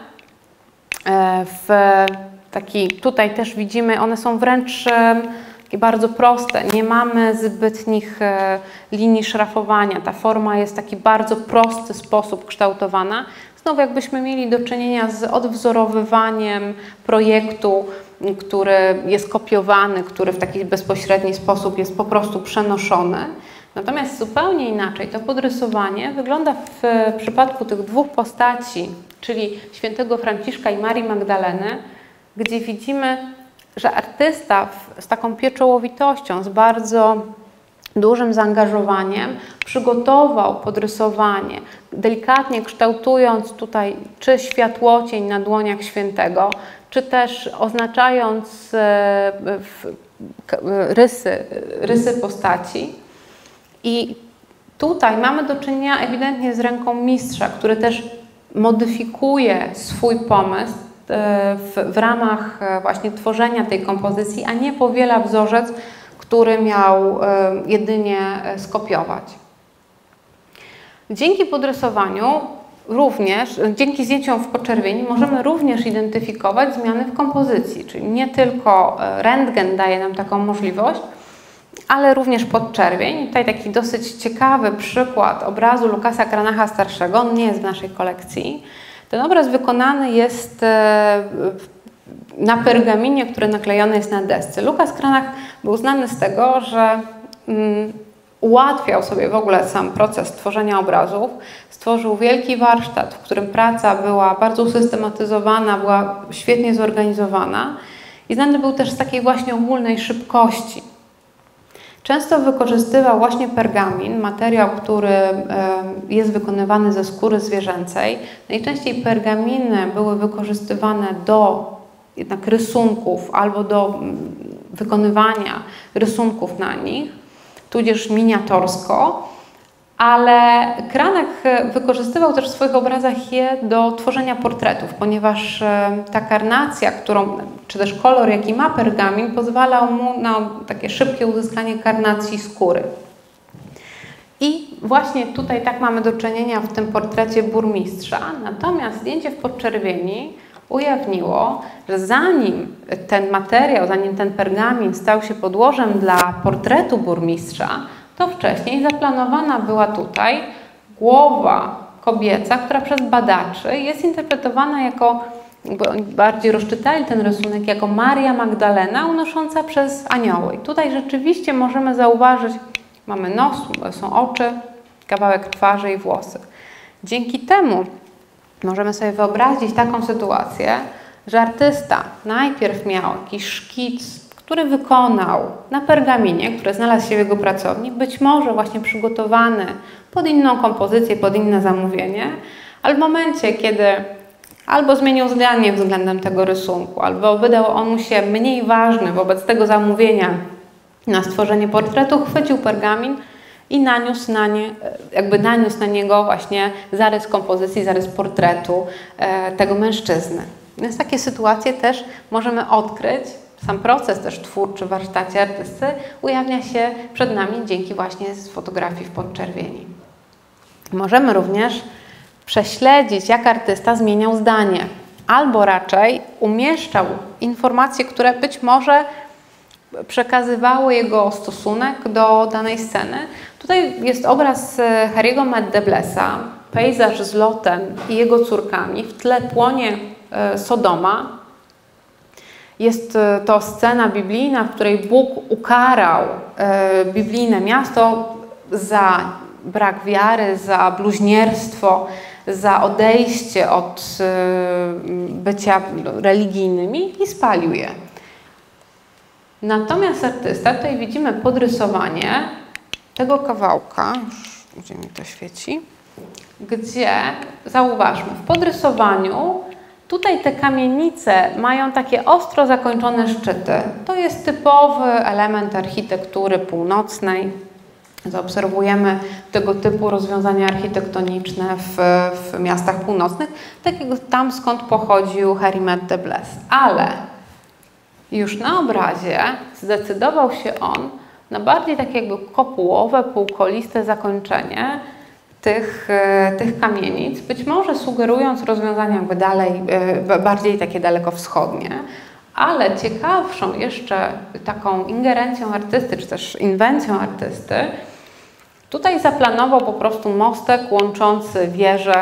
Tutaj też widzimy, one są wręcz takie bardzo proste. Nie mamy zbytnich linii szrafowania. Ta forma jest w taki bardzo prosty sposób kształtowana. Znowu jakbyśmy mieli do czynienia z odwzorowywaniem projektu, który jest kopiowany, który w taki bezpośredni sposób jest po prostu przenoszony. Natomiast zupełnie inaczej to podrysowanie wygląda w przypadku tych dwóch postaci, czyli świętego Franciszka i Marii Magdaleny, gdzie widzimy, że artysta z taką pieczołowitością, z bardzo dużym zaangażowaniem przygotował podrysowanie, delikatnie kształtując tutaj czy światłocień na dłoniach świętego, czy też oznaczając rysy postaci. I tutaj mamy do czynienia ewidentnie z ręką mistrza, który też modyfikuje swój pomysł w ramach właśnie tworzenia tej kompozycji, a nie powiela wzorzec, który miał jedynie skopiować. Dzięki podrysowaniu również, dzięki zdjęciom w podczerwieni możemy również identyfikować zmiany w kompozycji, czyli nie tylko rentgen daje nam taką możliwość, ale również podczerwień. Tutaj taki dosyć ciekawy przykład obrazu Lukasa Cranacha starszego, on nie jest w naszej kolekcji. Ten obraz wykonany jest na pergaminie, który naklejony jest na desce. Lukas Cranach był znany z tego, że ułatwiał sobie w ogóle sam proces tworzenia obrazów. Stworzył wielki warsztat, w którym praca była bardzo usystematyzowana, była świetnie zorganizowana i znany był też z takiej właśnie ogólnej szybkości. Często wykorzystywał właśnie pergamin, materiał, który jest wykonywany ze skóry zwierzęcej. Najczęściej pergaminy były wykorzystywane do jednak rysunków albo do wykonywania rysunków na nich, tudzież miniatorsko, ale Cranach wykorzystywał też w swoich obrazach je do tworzenia portretów, ponieważ ta karnacja, czy też kolor, jaki ma pergamin, pozwalał mu na takie szybkie uzyskanie karnacji skóry. I właśnie tutaj tak mamy do czynienia w tym portrecie burmistrza, natomiast zdjęcie w podczerwieni ujawniło, że zanim ten materiał, zanim ten pergamin stał się podłożem dla portretu burmistrza, to wcześniej zaplanowana była tutaj głowa kobieca, która przez badaczy jest interpretowana jako, jakby oni bardziej rozczytali ten rysunek, jako Maria Magdalena unosząca przez anioły. I tutaj rzeczywiście możemy zauważyć, mamy nos, są oczy, kawałek twarzy i włosy. Dzięki temu możemy sobie wyobrazić taką sytuację, że artysta najpierw miał jakiś szkic, który wykonał na pergaminie, który znalazł się w jego pracowni, być może właśnie przygotowany pod inną kompozycję, pod inne zamówienie, ale w momencie, kiedy albo zmienił zdanie względem tego rysunku, albo wydał on mu się mniej ważny wobec tego zamówienia na stworzenie portretu, chwycił pergamin i naniósł na niego właśnie zarys kompozycji, zarys portretu tego mężczyzny. Więc takie sytuacje też możemy odkryć. Sam proces też twórczy w warsztacie artysty ujawnia się przed nami dzięki właśnie fotografii w podczerwieni. Możemy również prześledzić, jak artysta zmieniał zdanie, albo raczej umieszczał informacje, które być może przekazywały jego stosunek do danej sceny. Tutaj jest obraz Harry'ego Met Deblesa, pejzaż z Lotem i jego córkami. W tle płonie Sodoma. Jest to scena biblijna, w której Bóg ukarał biblijne miasto za brak wiary, za bluźnierstwo, za odejście od bycia religijnymi i spalił je. Natomiast artysta, tutaj widzimy podrysowanie tego kawałka, gdzie mi to świeci, gdzie, zauważmy, w podrysowaniu tutaj te kamienice mają takie ostro zakończone szczyty. To jest typowy element architektury północnej. Zaobserwujemy tego typu rozwiązania architektoniczne w miastach północnych, tak jak tam, skąd pochodził Harry Met Debles. Ale już na obrazie zdecydował się on na bardziej takie jakby kopułowe, półkoliste zakończenie tych kamienic, być może sugerując rozwiązania jakby bardziej takie dalekowschodnie, ale ciekawszą jeszcze taką ingerencją artysty, czy też inwencją artysty, tutaj zaplanował po prostu mostek łączący wieżę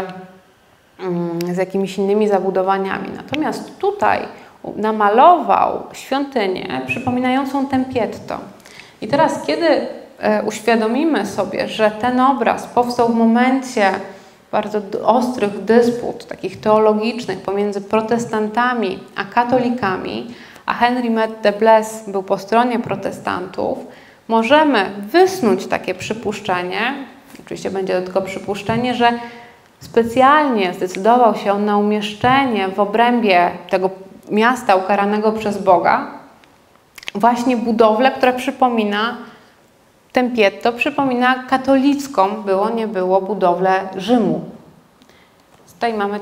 z jakimiś innymi zabudowaniami. Natomiast tutaj namalował świątynię przypominającą Tempietto. I teraz, kiedy uświadomimy sobie, że ten obraz powstał w momencie bardzo ostrych dysput, takich teologicznych pomiędzy protestantami a katolikami, a Henry Met Debles był po stronie protestantów, możemy wysnuć takie przypuszczenie, oczywiście będzie to tylko przypuszczenie, że specjalnie zdecydował się on na umieszczenie w obrębie tego miasta ukaranego przez Boga właśnie budowlę, która przypomina Tempietto, przypomina katolicką, było nie było, budowlę Rzymu. Tutaj mamy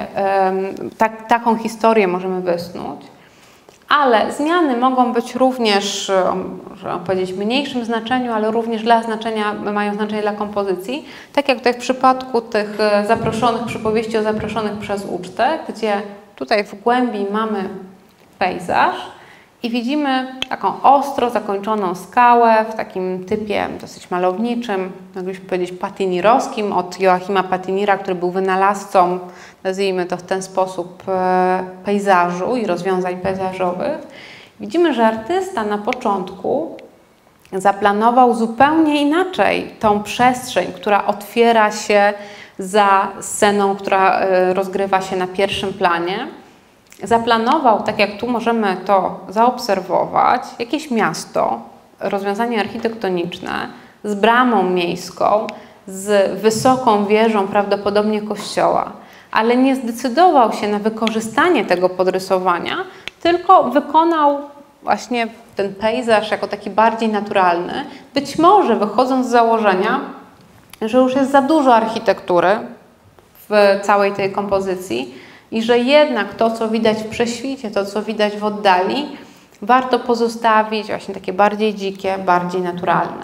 taką historię możemy wysnuć, ale zmiany mogą być również, można powiedzieć, w mniejszym znaczeniu, ale również mają znaczenie dla kompozycji, tak jak tutaj w przypadku tych zaproszonych, przypowieści o zaproszonych przez ucztę, gdzie tutaj w głębi mamy pejzaż i widzimy taką ostro zakończoną skałę w takim typie dosyć malowniczym, moglibyśmy powiedzieć patinirowskim, od Joachima Patinira, który był wynalazcą, nazwijmy to w ten sposób, pejzażu i rozwiązań pejzażowych. Widzimy, że artysta na początku zaplanował zupełnie inaczej tą przestrzeń, która otwiera się za sceną, która rozgrywa się na pierwszym planie. Zaplanował, tak jak tu możemy to zaobserwować, jakieś miasto, rozwiązanie architektoniczne z bramą miejską, z wysoką wieżą, prawdopodobnie kościoła, ale nie zdecydował się na wykorzystanie tego podrysowania, tylko wykonał właśnie ten pejzaż jako taki bardziej naturalny, być może wychodząc z założenia, że już jest za dużo architektury w całej tej kompozycji i że jednak to, co widać w prześwicie, to, co widać w oddali, warto pozostawić właśnie takie bardziej dzikie, bardziej naturalne.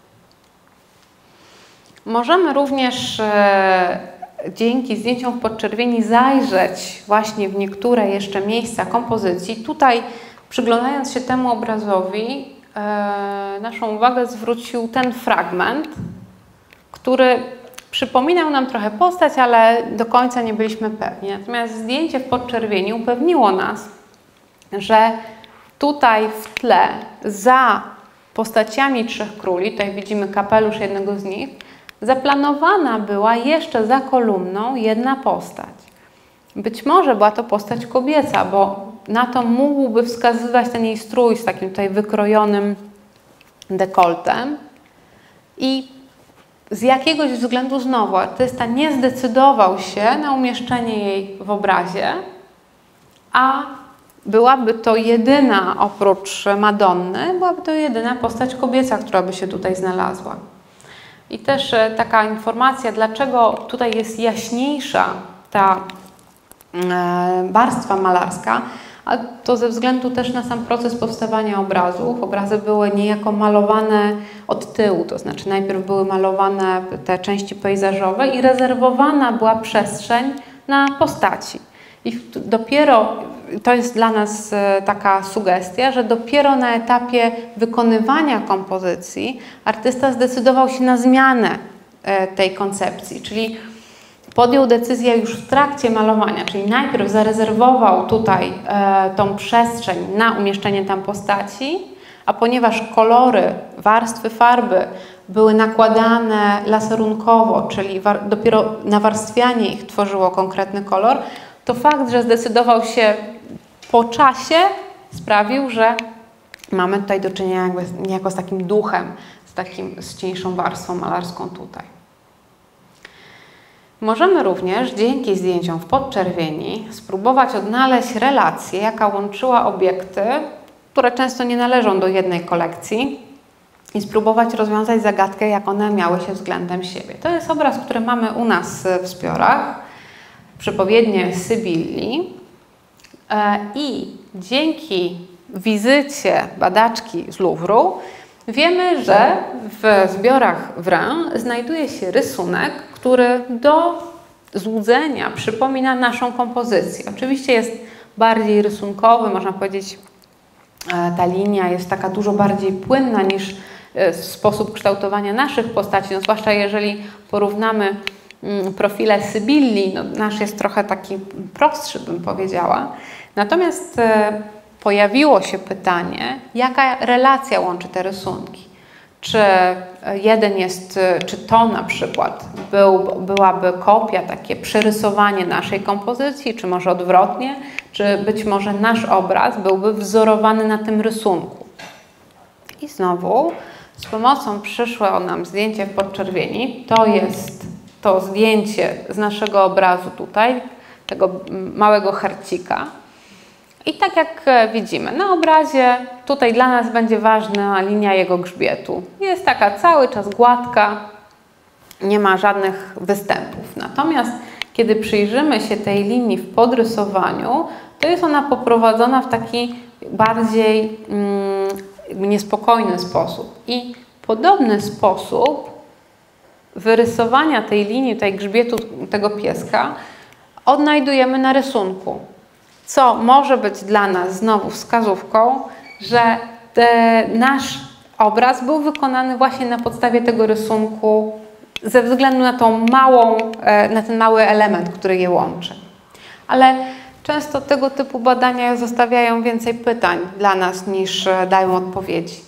Możemy również dzięki zdjęciom w podczerwieni zajrzeć właśnie w niektóre jeszcze miejsca kompozycji. Tutaj, przyglądając się temu obrazowi, naszą uwagę zwrócił ten fragment, który przypominał nam trochę postać, ale do końca nie byliśmy pewni. Natomiast zdjęcie w podczerwieni upewniło nas, że tutaj w tle za postaciami trzech króli, tutaj widzimy kapelusz jednego z nich, zaplanowana była jeszcze za kolumną jedna postać. Być może była to postać kobieca, bo na to mógłby wskazywać ten jej strój z takim tutaj wykrojonym dekoltem. I z jakiegoś względu znowu artysta nie zdecydował się na umieszczenie jej w obrazie, a byłaby to jedyna, oprócz Madonny, byłaby to jedyna postać kobieca, która by się tutaj znalazła. I też taka informacja, dlaczego tutaj jest jaśniejsza ta warstwa malarska, a to ze względu też na sam proces powstawania obrazów. Obrazy były niejako malowane od tyłu, to znaczy najpierw były malowane te części pejzażowe i rezerwowana była przestrzeń na postaci. I dopiero, to jest dla nas taka sugestia, że dopiero na etapie wykonywania kompozycji artysta zdecydował się na zmianę tej koncepcji, czyli podjął decyzję już w trakcie malowania, czyli najpierw zarezerwował tutaj tą przestrzeń na umieszczenie tam postaci, a ponieważ kolory, warstwy farby były nakładane laserunkowo, czyli dopiero nawarstwianie ich tworzyło konkretny kolor, to fakt, że zdecydował się po czasie, sprawił, że mamy tutaj do czynienia niejako z takim duchem, z cieńszą warstwą malarską tutaj. Możemy również dzięki zdjęciom w podczerwieni spróbować odnaleźć relację, jaka łączyła obiekty, które często nie należą do jednej kolekcji, i spróbować rozwiązać zagadkę, jak one miały się względem siebie. To jest obraz, który mamy u nas w zbiorach, Przepowiednie Sybilli, i dzięki wizycie badaczki z Louvru wiemy, że w zbiorach Vrain znajduje się rysunek, który do złudzenia przypomina naszą kompozycję. Oczywiście jest bardziej rysunkowy, można powiedzieć, ta linia jest taka dużo bardziej płynna niż sposób kształtowania naszych postaci, no zwłaszcza jeżeli porównamy profile Sybilli, no nasz jest trochę taki prostszy, bym powiedziała. Natomiast pojawiło się pytanie, jaka relacja łączy te rysunki. Czy jeden jest, czy to na przykład byłaby kopia, takie przerysowanie naszej kompozycji, czy może odwrotnie, czy być może nasz obraz byłby wzorowany na tym rysunku. I znowu z pomocą przyszło nam zdjęcie w podczerwieni. To jest to zdjęcie z naszego obrazu tutaj, tego małego hercika. I tak jak widzimy na obrazie, tutaj dla nas będzie ważna linia jego grzbietu. Jest taka cały czas gładka, nie ma żadnych występów. Natomiast kiedy przyjrzymy się tej linii w podrysowaniu, to jest ona poprowadzona w taki bardziej niespokojny sposób. I podobny sposób wyrysowania tej linii, tutaj grzbietu tego pieska odnajdujemy na rysunku. Co może być dla nas znowu wskazówką, że nasz obraz był wykonany właśnie na podstawie tego rysunku ze względu na na ten mały element, który je łączy. Ale często tego typu badania zostawiają więcej pytań dla nas niż dają odpowiedzi.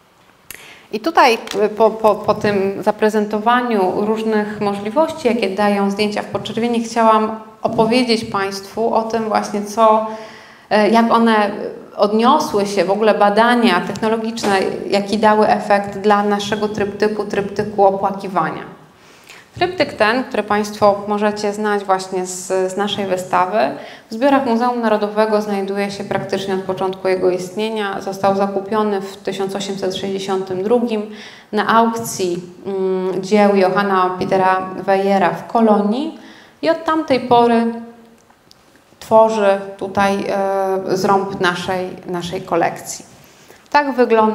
I tutaj po tym zaprezentowaniu różnych możliwości, jakie dają zdjęcia w podczerwieni, chciałam opowiedzieć Państwu o tym właśnie, jak one odniosły się, w ogóle badania technologiczne, jaki dały efekt dla naszego tryptyku opłakiwania. Tryptyk ten, który Państwo możecie znać właśnie z naszej wystawy, w zbiorach Muzeum Narodowego znajduje się praktycznie od początku jego istnienia. Został zakupiony w 1862 na aukcji dzieł Johanna Petera Weyera w Kolonii i od tamtej pory tworzy tutaj zrąb naszej kolekcji. Tak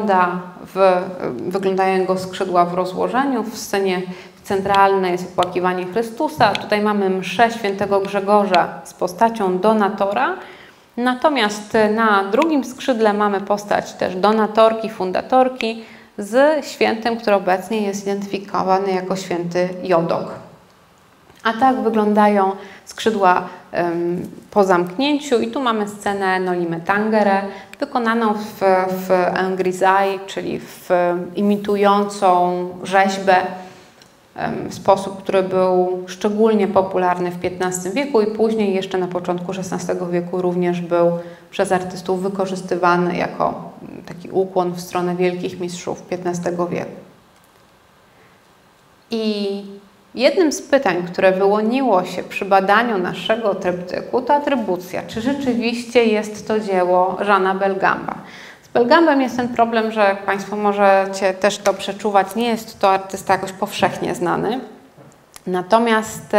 wyglądają jego skrzydła w rozłożeniu. W scenie centralnej jest opłakiwanie Chrystusa. Tutaj mamy mszę świętego Grzegorza z postacią donatora. Natomiast na drugim skrzydle mamy postać też donatorki, fundatorki z świętym, który obecnie jest identyfikowany jako święty Jodok. A tak wyglądają skrzydła po zamknięciu i tu mamy scenę Nolimy Tangere wykonaną w engrisaille, czyli imitującą rzeźbę sposób, który był szczególnie popularny w XV wieku i później jeszcze na początku XVI wieku również był przez artystów wykorzystywany jako taki ukłon w stronę wielkich mistrzów XV wieku. I jednym z pytań, które wyłoniło się przy badaniu naszego tryptyku, to atrybucja. Czy rzeczywiście jest to dzieło Jeana Belgamba? Z Belgambem jest ten problem, że Państwo możecie też to przeczuwać, nie jest to artysta jakoś powszechnie znany. Natomiast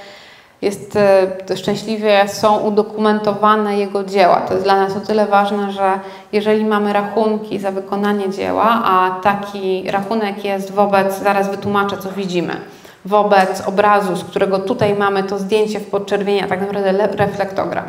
szczęśliwie są udokumentowane jego dzieła. To jest dla nas o tyle ważne, że jeżeli mamy rachunki za wykonanie dzieła, a taki rachunek jest wobec, zaraz wytłumaczę, co widzimy, wobec obrazu, z którego tutaj mamy to zdjęcie w podczerwieni, a tak naprawdę reflektogram.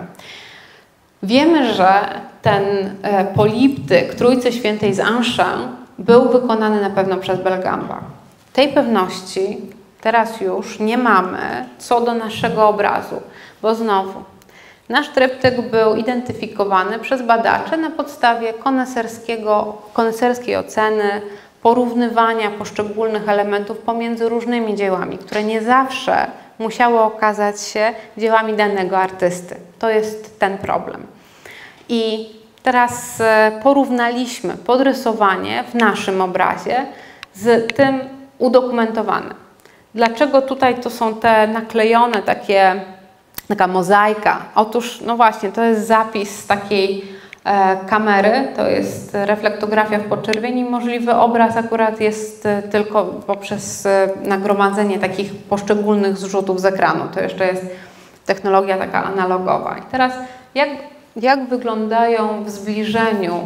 Wiemy, że ten poliptyk Trójcy Świętej z Anchin był wykonany na pewno przez Belgamba. Tej pewności teraz już nie mamy co do naszego obrazu, bo znowu nasz tryptyk był identyfikowany przez badaczy na podstawie koneserskiej oceny, porównywania poszczególnych elementów pomiędzy różnymi dziełami, które nie zawsze musiały okazać się dziełami danego artysty. To jest ten problem. I teraz porównaliśmy podrysowanie w naszym obrazie z tym udokumentowanym. Dlaczego tutaj to są te naklejone taka mozaika? Otóż, no właśnie, to jest zapis z takiej kamery, to jest reflektografia w podczerwieni. Możliwy obraz akurat jest tylko poprzez nagromadzenie takich poszczególnych zrzutów z ekranu. To jeszcze jest technologia taka analogowa. I teraz jak wyglądają w zbliżeniu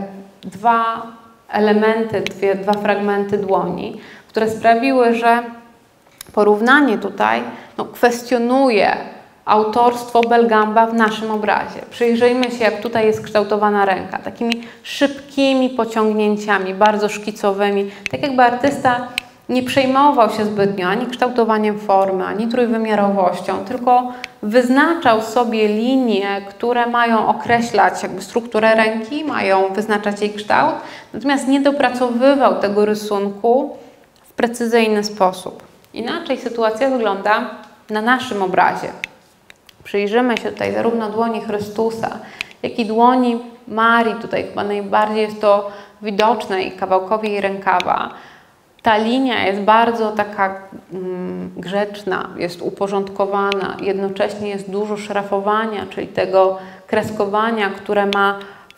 dwa elementy, dwa fragmenty dłoni, które sprawiły, że porównanie tutaj kwestionuje autorstwo Belgamba w naszym obrazie. Przyjrzyjmy się, jak tutaj jest kształtowana ręka, takimi szybkimi pociągnięciami, bardzo szkicowymi, tak jakby artysta nie przejmował się zbytnio ani kształtowaniem formy, ani trójwymiarowością, tylko wyznaczał sobie linie, które mają określać jakby strukturę ręki, mają wyznaczać jej kształt, natomiast nie dopracowywał tego rysunku w precyzyjny sposób. Inaczej sytuacja wygląda na naszym obrazie. Przyjrzymy się tutaj zarówno dłoni Chrystusa, jak i dłoni Marii. Tutaj chyba najbardziej jest to widoczne i kawałkowi jej rękawa. Ta linia jest bardzo taka grzeczna, jest uporządkowana, jednocześnie jest dużo szrafowania, czyli tego kreskowania, które ma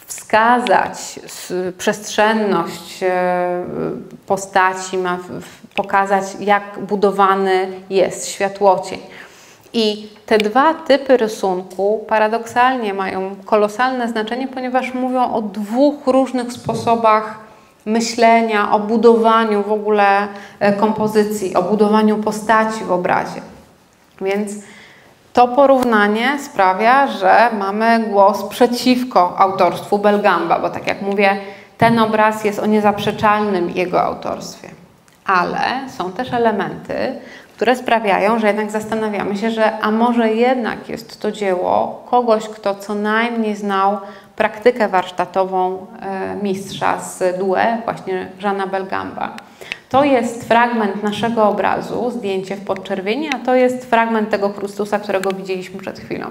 wskazać przestrzenność postaci, ma pokazać, jak budowany jest światłocień. I te dwa typy rysunku paradoksalnie mają kolosalne znaczenie, ponieważ mówią o dwóch różnych sposobach myślenia, o budowaniu w ogóle kompozycji, o budowaniu postaci w obrazie. Więc to porównanie sprawia, że mamy głos przeciwko autorstwu Belgamba, bo tak jak mówię, ten obraz jest o niezaprzeczalnym jego autorstwie. Ale są też elementy, które sprawiają, że jednak zastanawiamy się, że a może jednak jest to dzieło kogoś, kto co najmniej znał praktykę warsztatową mistrza z Douai, właśnie Jeana Belgamba. To jest fragment naszego obrazu, zdjęcie w podczerwieni, a to jest fragment tego Chrystusa, którego widzieliśmy przed chwilą.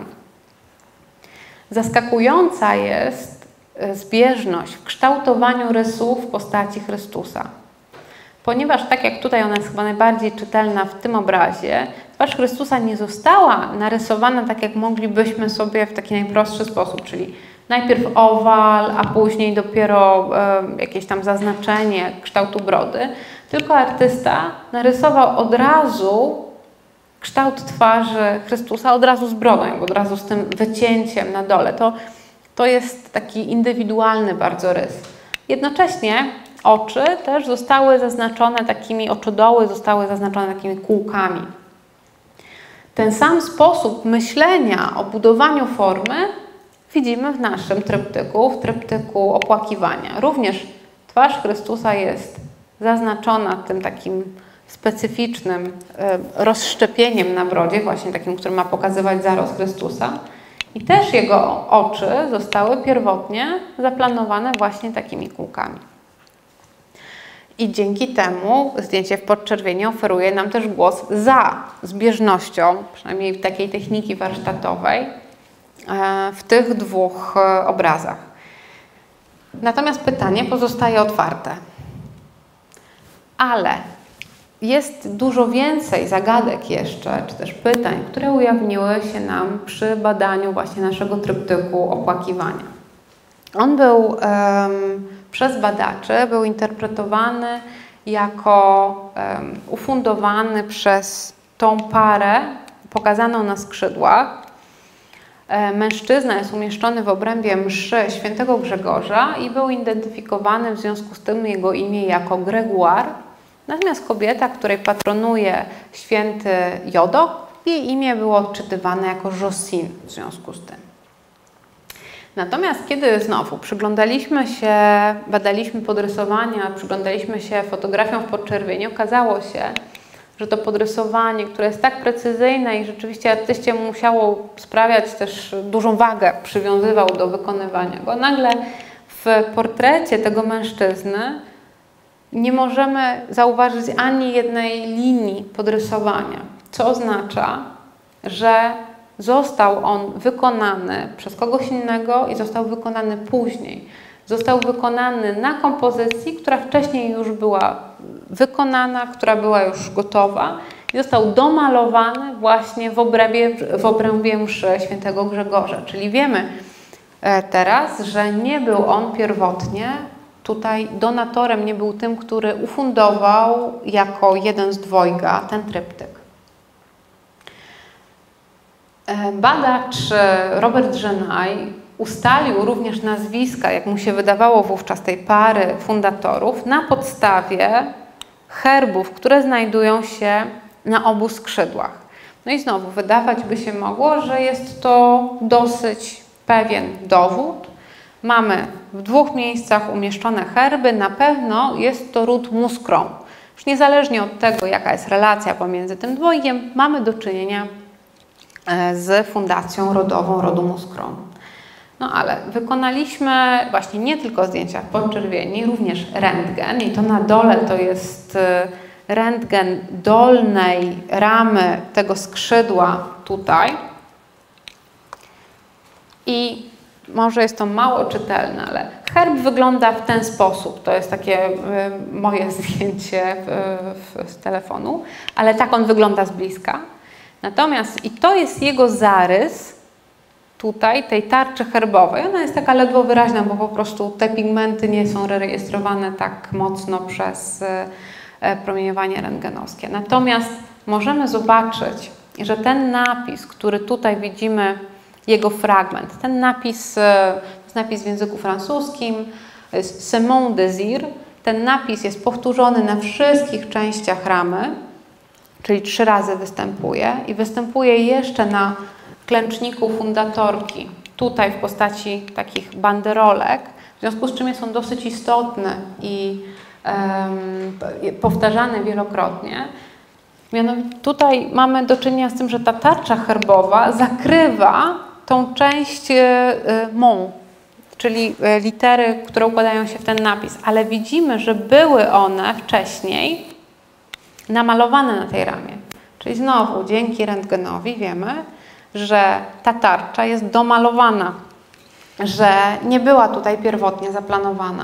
Zaskakująca jest zbieżność w kształtowaniu rysów postaci Chrystusa. Ponieważ tak jak tutaj ona jest chyba najbardziej czytelna w tym obrazie, twarz Chrystusa nie została narysowana tak jak moglibyśmy sobie w taki najprostszy sposób, czyli najpierw owal, a później dopiero jakieś tam zaznaczenie kształtu brody, tylko artysta narysował od razu kształt twarzy Chrystusa, od razu z brodą, od razu z tym wycięciem na dole. To jest taki indywidualny bardzo rys. Jednocześnie oczy też zostały zaznaczone oczodoły zostały zaznaczone takimi kółkami. Ten sam sposób myślenia o budowaniu formy widzimy w naszym tryptyku, w tryptyku opłakiwania. Również twarz Chrystusa jest zaznaczona tym takim specyficznym rozszczepieniem na brodzie, właśnie takim, który ma pokazywać zarost Chrystusa. I też jego oczy zostały pierwotnie zaplanowane właśnie takimi kółkami. I dzięki temu zdjęcie w podczerwieni oferuje nam też głos za zbieżnością, przynajmniej w takiej techniki warsztatowej, w tych dwóch obrazach. Natomiast pytanie pozostaje otwarte. Ale jest dużo więcej zagadek jeszcze, czy też pytań, które ujawniły się nam przy badaniu właśnie naszego tryptyku opłakiwania. On był przez badaczy interpretowany jako ufundowany przez tą parę pokazaną na skrzydłach. Mężczyzna jest umieszczony w obrębie mszy świętego Grzegorza i był identyfikowany w związku z tym jego imię jako Gregoire. Natomiast kobieta, której patronuje święty Jodo, jej imię było odczytywane jako Josine w związku z tym. Natomiast kiedy znowu badaliśmy podrysowania, przyglądaliśmy się fotografiom w podczerwieni, okazało się, że to podrysowanie, które jest tak precyzyjne i rzeczywiście artyście musiało sprawiać też dużą wagę, przywiązywał do wykonywania go. Nagle w portrecie tego mężczyzny nie możemy zauważyć ani jednej linii podrysowania, co oznacza, że został on wykonany przez kogoś innego i został wykonany później. Został wykonany na kompozycji, która wcześniej już była wykonana, która była już gotowa i został domalowany właśnie w obrębie mszy świętego Grzegorza. Czyli wiemy teraz, że nie był on pierwotnie tutaj donatorem, nie był tym, który ufundował jako jeden z dwojga ten tryptyk. Badacz Robert Genaj ustalił również nazwiska, jak mu się wydawało wówczas, tej pary fundatorów na podstawie herbów, które znajdują się na obu skrzydłach. No i znowu wydawać by się mogło, że jest to dosyć pewien dowód. Mamy w dwóch miejscach umieszczone herby, na pewno jest to ród Muscron. Już niezależnie od tego, jaka jest relacja pomiędzy tym dwojgiem, mamy do czynienia z fundacją rodową rodu Muscron. No ale wykonaliśmy właśnie nie tylko zdjęcia w podczerwieni, również rentgen i to na dole to jest rentgen dolnej ramy tego skrzydła tutaj. I może jest to mało czytelne, ale herb wygląda w ten sposób. To jest takie moje zdjęcie z telefonu, ale tak on wygląda z bliska. Natomiast i to jest jego zarys tutaj, tej tarczy herbowej. Ona jest taka ledwo wyraźna, bo po prostu te pigmenty nie są rejestrowane tak mocno przez promieniowanie rentgenowskie. Natomiast możemy zobaczyć, że ten napis, który tutaj widzimy, jego fragment, ten napis to jest napis w języku francuskim, C'est mon désir. Ten napis jest powtórzony na wszystkich częściach ramy, czyli 3 razy występuje i występuje jeszcze na klęczniku fundatorki, tutaj w postaci takich banderolek, w związku z czym jest on dosyć istotny i powtarzany wielokrotnie. Mianowicie tutaj mamy do czynienia z tym, że ta tarcza herbowa zakrywa tą część mon, czyli litery, które układają się w ten napis, ale widzimy, że były one wcześniej namalowane na tej ramie. Czyli znowu dzięki rentgenowi wiemy, że ta tarcza jest domalowana, że nie była tutaj pierwotnie zaplanowana.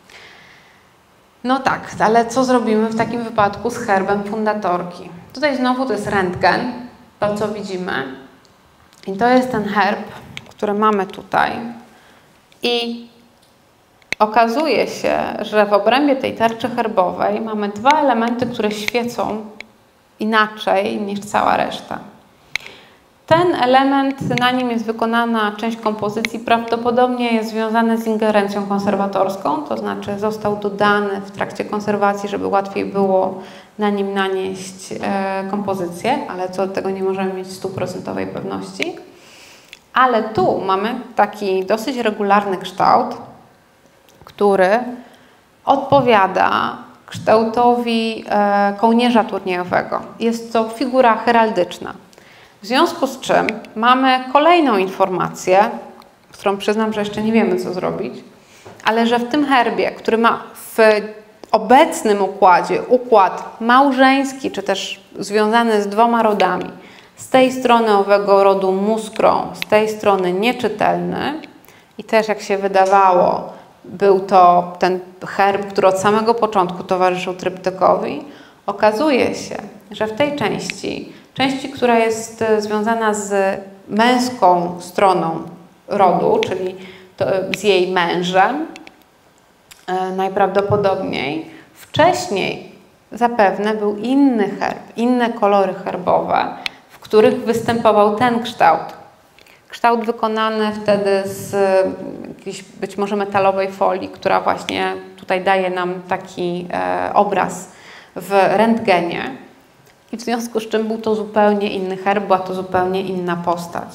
No tak, ale co zrobimy w takim wypadku z herbem fundatorki? Tutaj znowu to jest rentgen, to co widzimy. I to jest ten herb, który mamy tutaj. I okazuje się, że w obrębie tej tarczy herbowej mamy 2 elementy, które świecą inaczej niż cała reszta. Ten element, na nim jest wykonana część kompozycji, prawdopodobnie jest związany z ingerencją konserwatorską, to znaczy został dodany w trakcie konserwacji, żeby łatwiej było na nim nanieść kompozycję, ale co do tego nie możemy mieć 100% pewności. Ale tu mamy taki dosyć regularny kształt, który odpowiada kształtowi kołnierza turniejowego. Jest to figura heraldyczna. W związku z czym mamy kolejną informację, którą przyznam, że jeszcze nie wiemy, co zrobić, ale że w tym herbie, który ma w obecnym układzie układ małżeński, czy też związany z dwoma rodami, z tej strony owego rodu muskron, z tej strony nieczytelny i też jak się wydawało, był to ten herb, który od samego początku towarzyszył tryptykowi, okazuje się, że w tej części, która jest związana z męską stroną rodu, czyli z jej mężem, najprawdopodobniej wcześniej zapewne był inny herb, inne kolory herbowe, w których występował ten kształt. Kształt wykonany wtedy z jakiejś być może metalowej folii, która właśnie tutaj daje nam taki obraz w rentgenie. I w związku z czym był to zupełnie inny herb, była to zupełnie inna postać.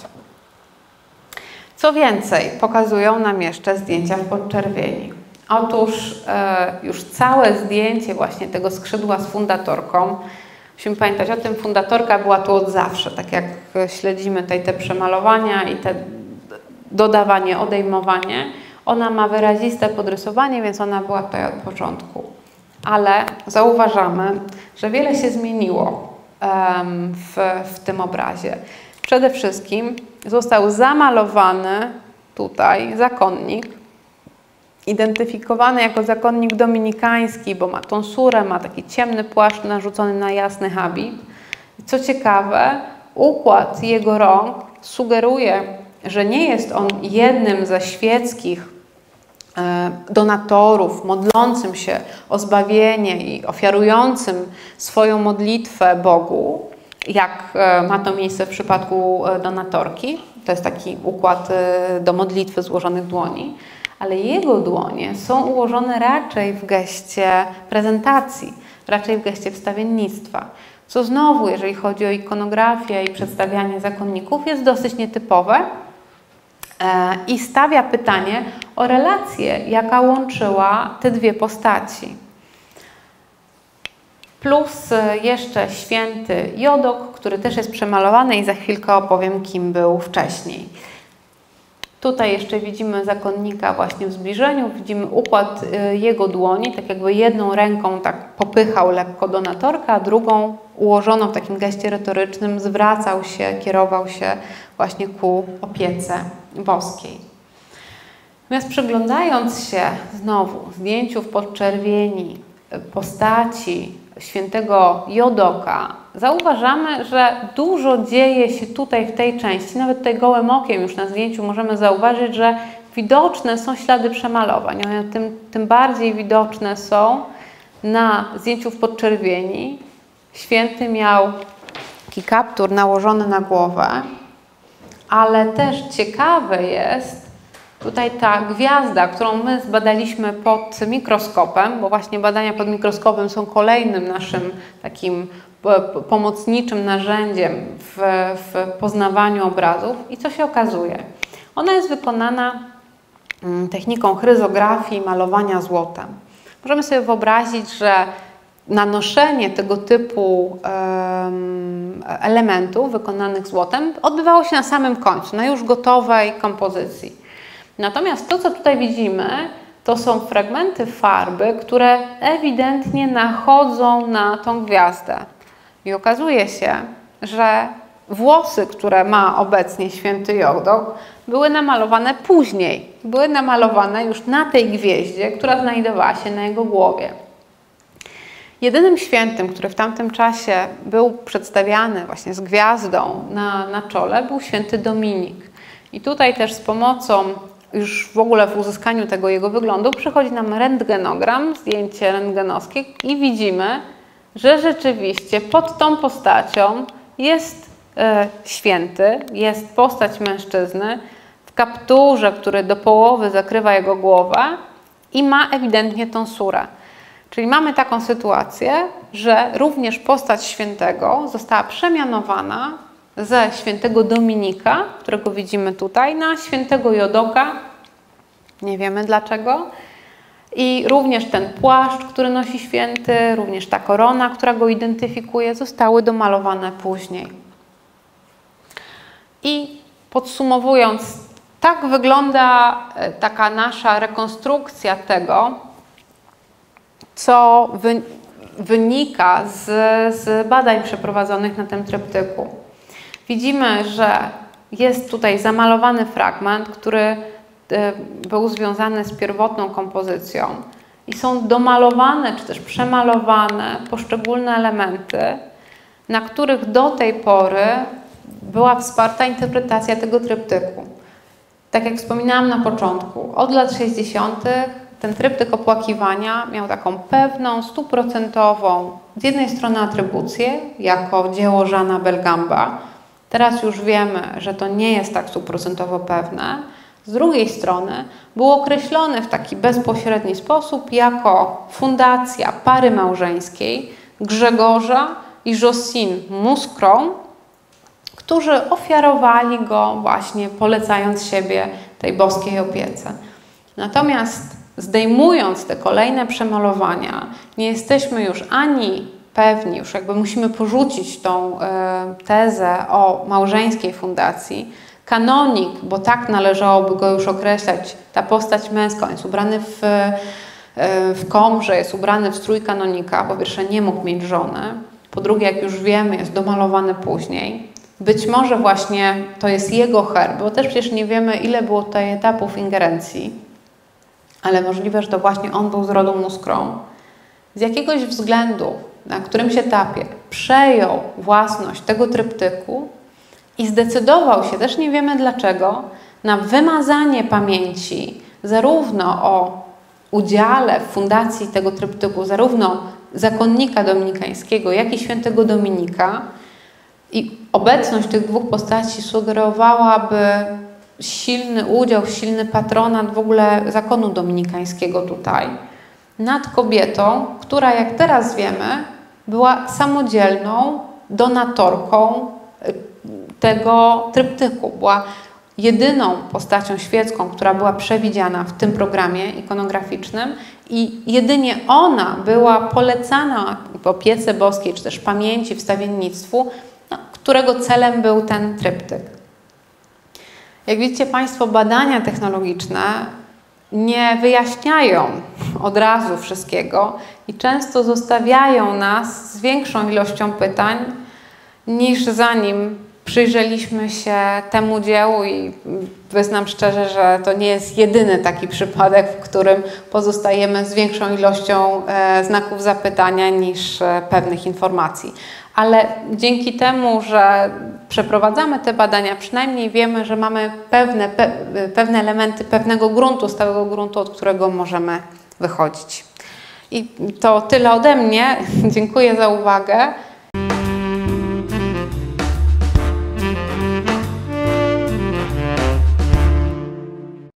Co więcej, pokazują nam jeszcze zdjęcia w podczerwieni. Otóż już całe zdjęcie właśnie tego skrzydła z fundatorką, musimy pamiętać o tym, fundatorka była tu od zawsze, tak jak śledzimy tutaj te przemalowania i te dodawanie, odejmowanie. Ona ma wyraziste podrysowanie, więc ona była tutaj od początku. Ale zauważamy, że wiele się zmieniło w tym obrazie. Przede wszystkim został zamalowany tutaj zakonnik, identyfikowany jako zakonnik dominikański, bo ma tonsurę, ma taki ciemny płaszcz narzucony na jasny habit. Co ciekawe, układ jego rąk sugeruje, że nie jest on jednym ze świeckich donatorów modlącym się o zbawienie i ofiarującym swoją modlitwę Bogu, jak ma to miejsce w przypadku donatorki. To jest taki układ do modlitwy złożonych dłoni, ale jego dłonie są ułożone raczej w geście prezentacji, raczej w geście wstawiennictwa, co znowu, jeżeli chodzi o ikonografię i przedstawianie zakonników, jest dosyć nietypowe i stawia pytanie o relację, jaka łączyła te dwie postaci. Plus jeszcze święty Jodok, który też jest przemalowany i za chwilkę opowiem, kim był wcześniej. Tutaj jeszcze widzimy zakonnika właśnie w zbliżeniu, widzimy układ jego dłoni, tak jakby jedną ręką tak popychał lekko donatorka, a drugą ułożoną w takim geście retorycznym zwracał się, kierował się właśnie ku opiece boskiej. Natomiast przyglądając się znowu zdjęciu w podczerwieni postaci świętego Jodoka, zauważamy, że dużo dzieje się tutaj w tej części. Nawet tutaj gołym okiem już na zdjęciu możemy zauważyć, że widoczne są ślady przemalowań. One tym bardziej widoczne są na zdjęciu w podczerwieni. Święty miał taki kaptur nałożony na głowę, ale też ciekawe jest tutaj ta gwiazda, którą my zbadaliśmy pod mikroskopem, bo właśnie badania pod mikroskopem są kolejnym naszym takim pomocniczym narzędziem w poznawaniu obrazów. I co się okazuje? Ona jest wykonana techniką chryzografii, malowania złotem. Możemy sobie wyobrazić, że nanoszenie tego typu elementów wykonanych złotem odbywało się na samym końcu, na już gotowej kompozycji. Natomiast to, co tutaj widzimy, to są fragmenty farby, które ewidentnie nachodzą na tą gwiazdę. I okazuje się, że włosy, które ma obecnie święty Jodok, były namalowane później. Były namalowane już na tej gwieździe, która znajdowała się na jego głowie. Jedynym świętym, który w tamtym czasie był przedstawiany właśnie z gwiazdą na czole, był święty Dominik. I tutaj też z pomocą już w ogóle w uzyskaniu tego jego wyglądu przychodzi nam rentgenogram, zdjęcie rentgenowskie i widzimy, że rzeczywiście pod tą postacią jest święty, jest postać mężczyzny w kapturze, który do połowy zakrywa jego głowę i ma ewidentnie tonsurę. Czyli mamy taką sytuację, że również postać świętego została przemianowana ze świętego Dominika, którego widzimy tutaj, na świętego Jodoka. Nie wiemy dlaczego. I również ten płaszcz, który nosi święty, również ta korona, która go identyfikuje, zostały domalowane później. I podsumowując, tak wygląda taka nasza rekonstrukcja tego, co wynika z badań przeprowadzonych na tym tryptyku. Widzimy, że jest tutaj zamalowany fragment, który był związany z pierwotną kompozycją i są domalowane czy też przemalowane poszczególne elementy, na których do tej pory była wsparta interpretacja tego tryptyku. Tak jak wspominałam na początku, od lat 60. ten tryptyk opłakiwania miał taką pewną, stuprocentową z jednej strony atrybucję jako dzieło Jeana Belgamba. Teraz już wiemy, że to nie jest tak stuprocentowo pewne. Z drugiej strony był określony w taki bezpośredni sposób jako fundacja pary małżeńskiej Grzegorza i Josine Muscron, którzy ofiarowali go właśnie polecając siebie tej boskiej opiece. Natomiast zdejmując te kolejne przemalowania, nie jesteśmy już ani pewni, już jakby musimy porzucić tą tezę o małżeńskiej fundacji. Kanonik, bo tak należałoby go już określać, ta postać męska, on jest ubrany w komrze, jest ubrany w strój kanonika, po pierwsze nie mógł mieć żony, po drugie, jak już wiemy, jest domalowany później. Być może właśnie to jest jego herb, bo też przecież nie wiemy, ile było tutaj etapów ingerencji, ale możliwe, że to właśnie on był z rodu Muscron. Z jakiegoś względu, na którymś etapie przejął własność tego tryptyku i zdecydował się, też nie wiemy dlaczego, na wymazanie pamięci zarówno o udziale w fundacji tego tryptyku, zarówno zakonnika dominikańskiego, jak i świętego Dominika. I obecność tych dwóch postaci sugerowałaby silny udział, silny patronat w ogóle zakonu dominikańskiego tutaj nad kobietą, która, jak teraz wiemy, była samodzielną donatorką tego tryptyku. Była jedyną postacią świecką, która była przewidziana w tym programie ikonograficznym i jedynie ona była polecana w opiece boskiej, czy też pamięci, wstawiennictwu, którego celem był ten tryptyk. Jak widzicie Państwo, badania technologiczne nie wyjaśniają od razu wszystkiego i często zostawiają nas z większą ilością pytań, niż zanim przyjrzeliśmy się temu dziełu i wyznam szczerze, że to nie jest jedyny taki przypadek, w którym pozostajemy z większą ilością znaków zapytania niż pewnych informacji. Ale dzięki temu, że przeprowadzamy te badania, przynajmniej wiemy, że mamy pewne elementy pewnego gruntu, stałego gruntu, od którego możemy wychodzić. I to tyle ode mnie. Dziękuję za uwagę.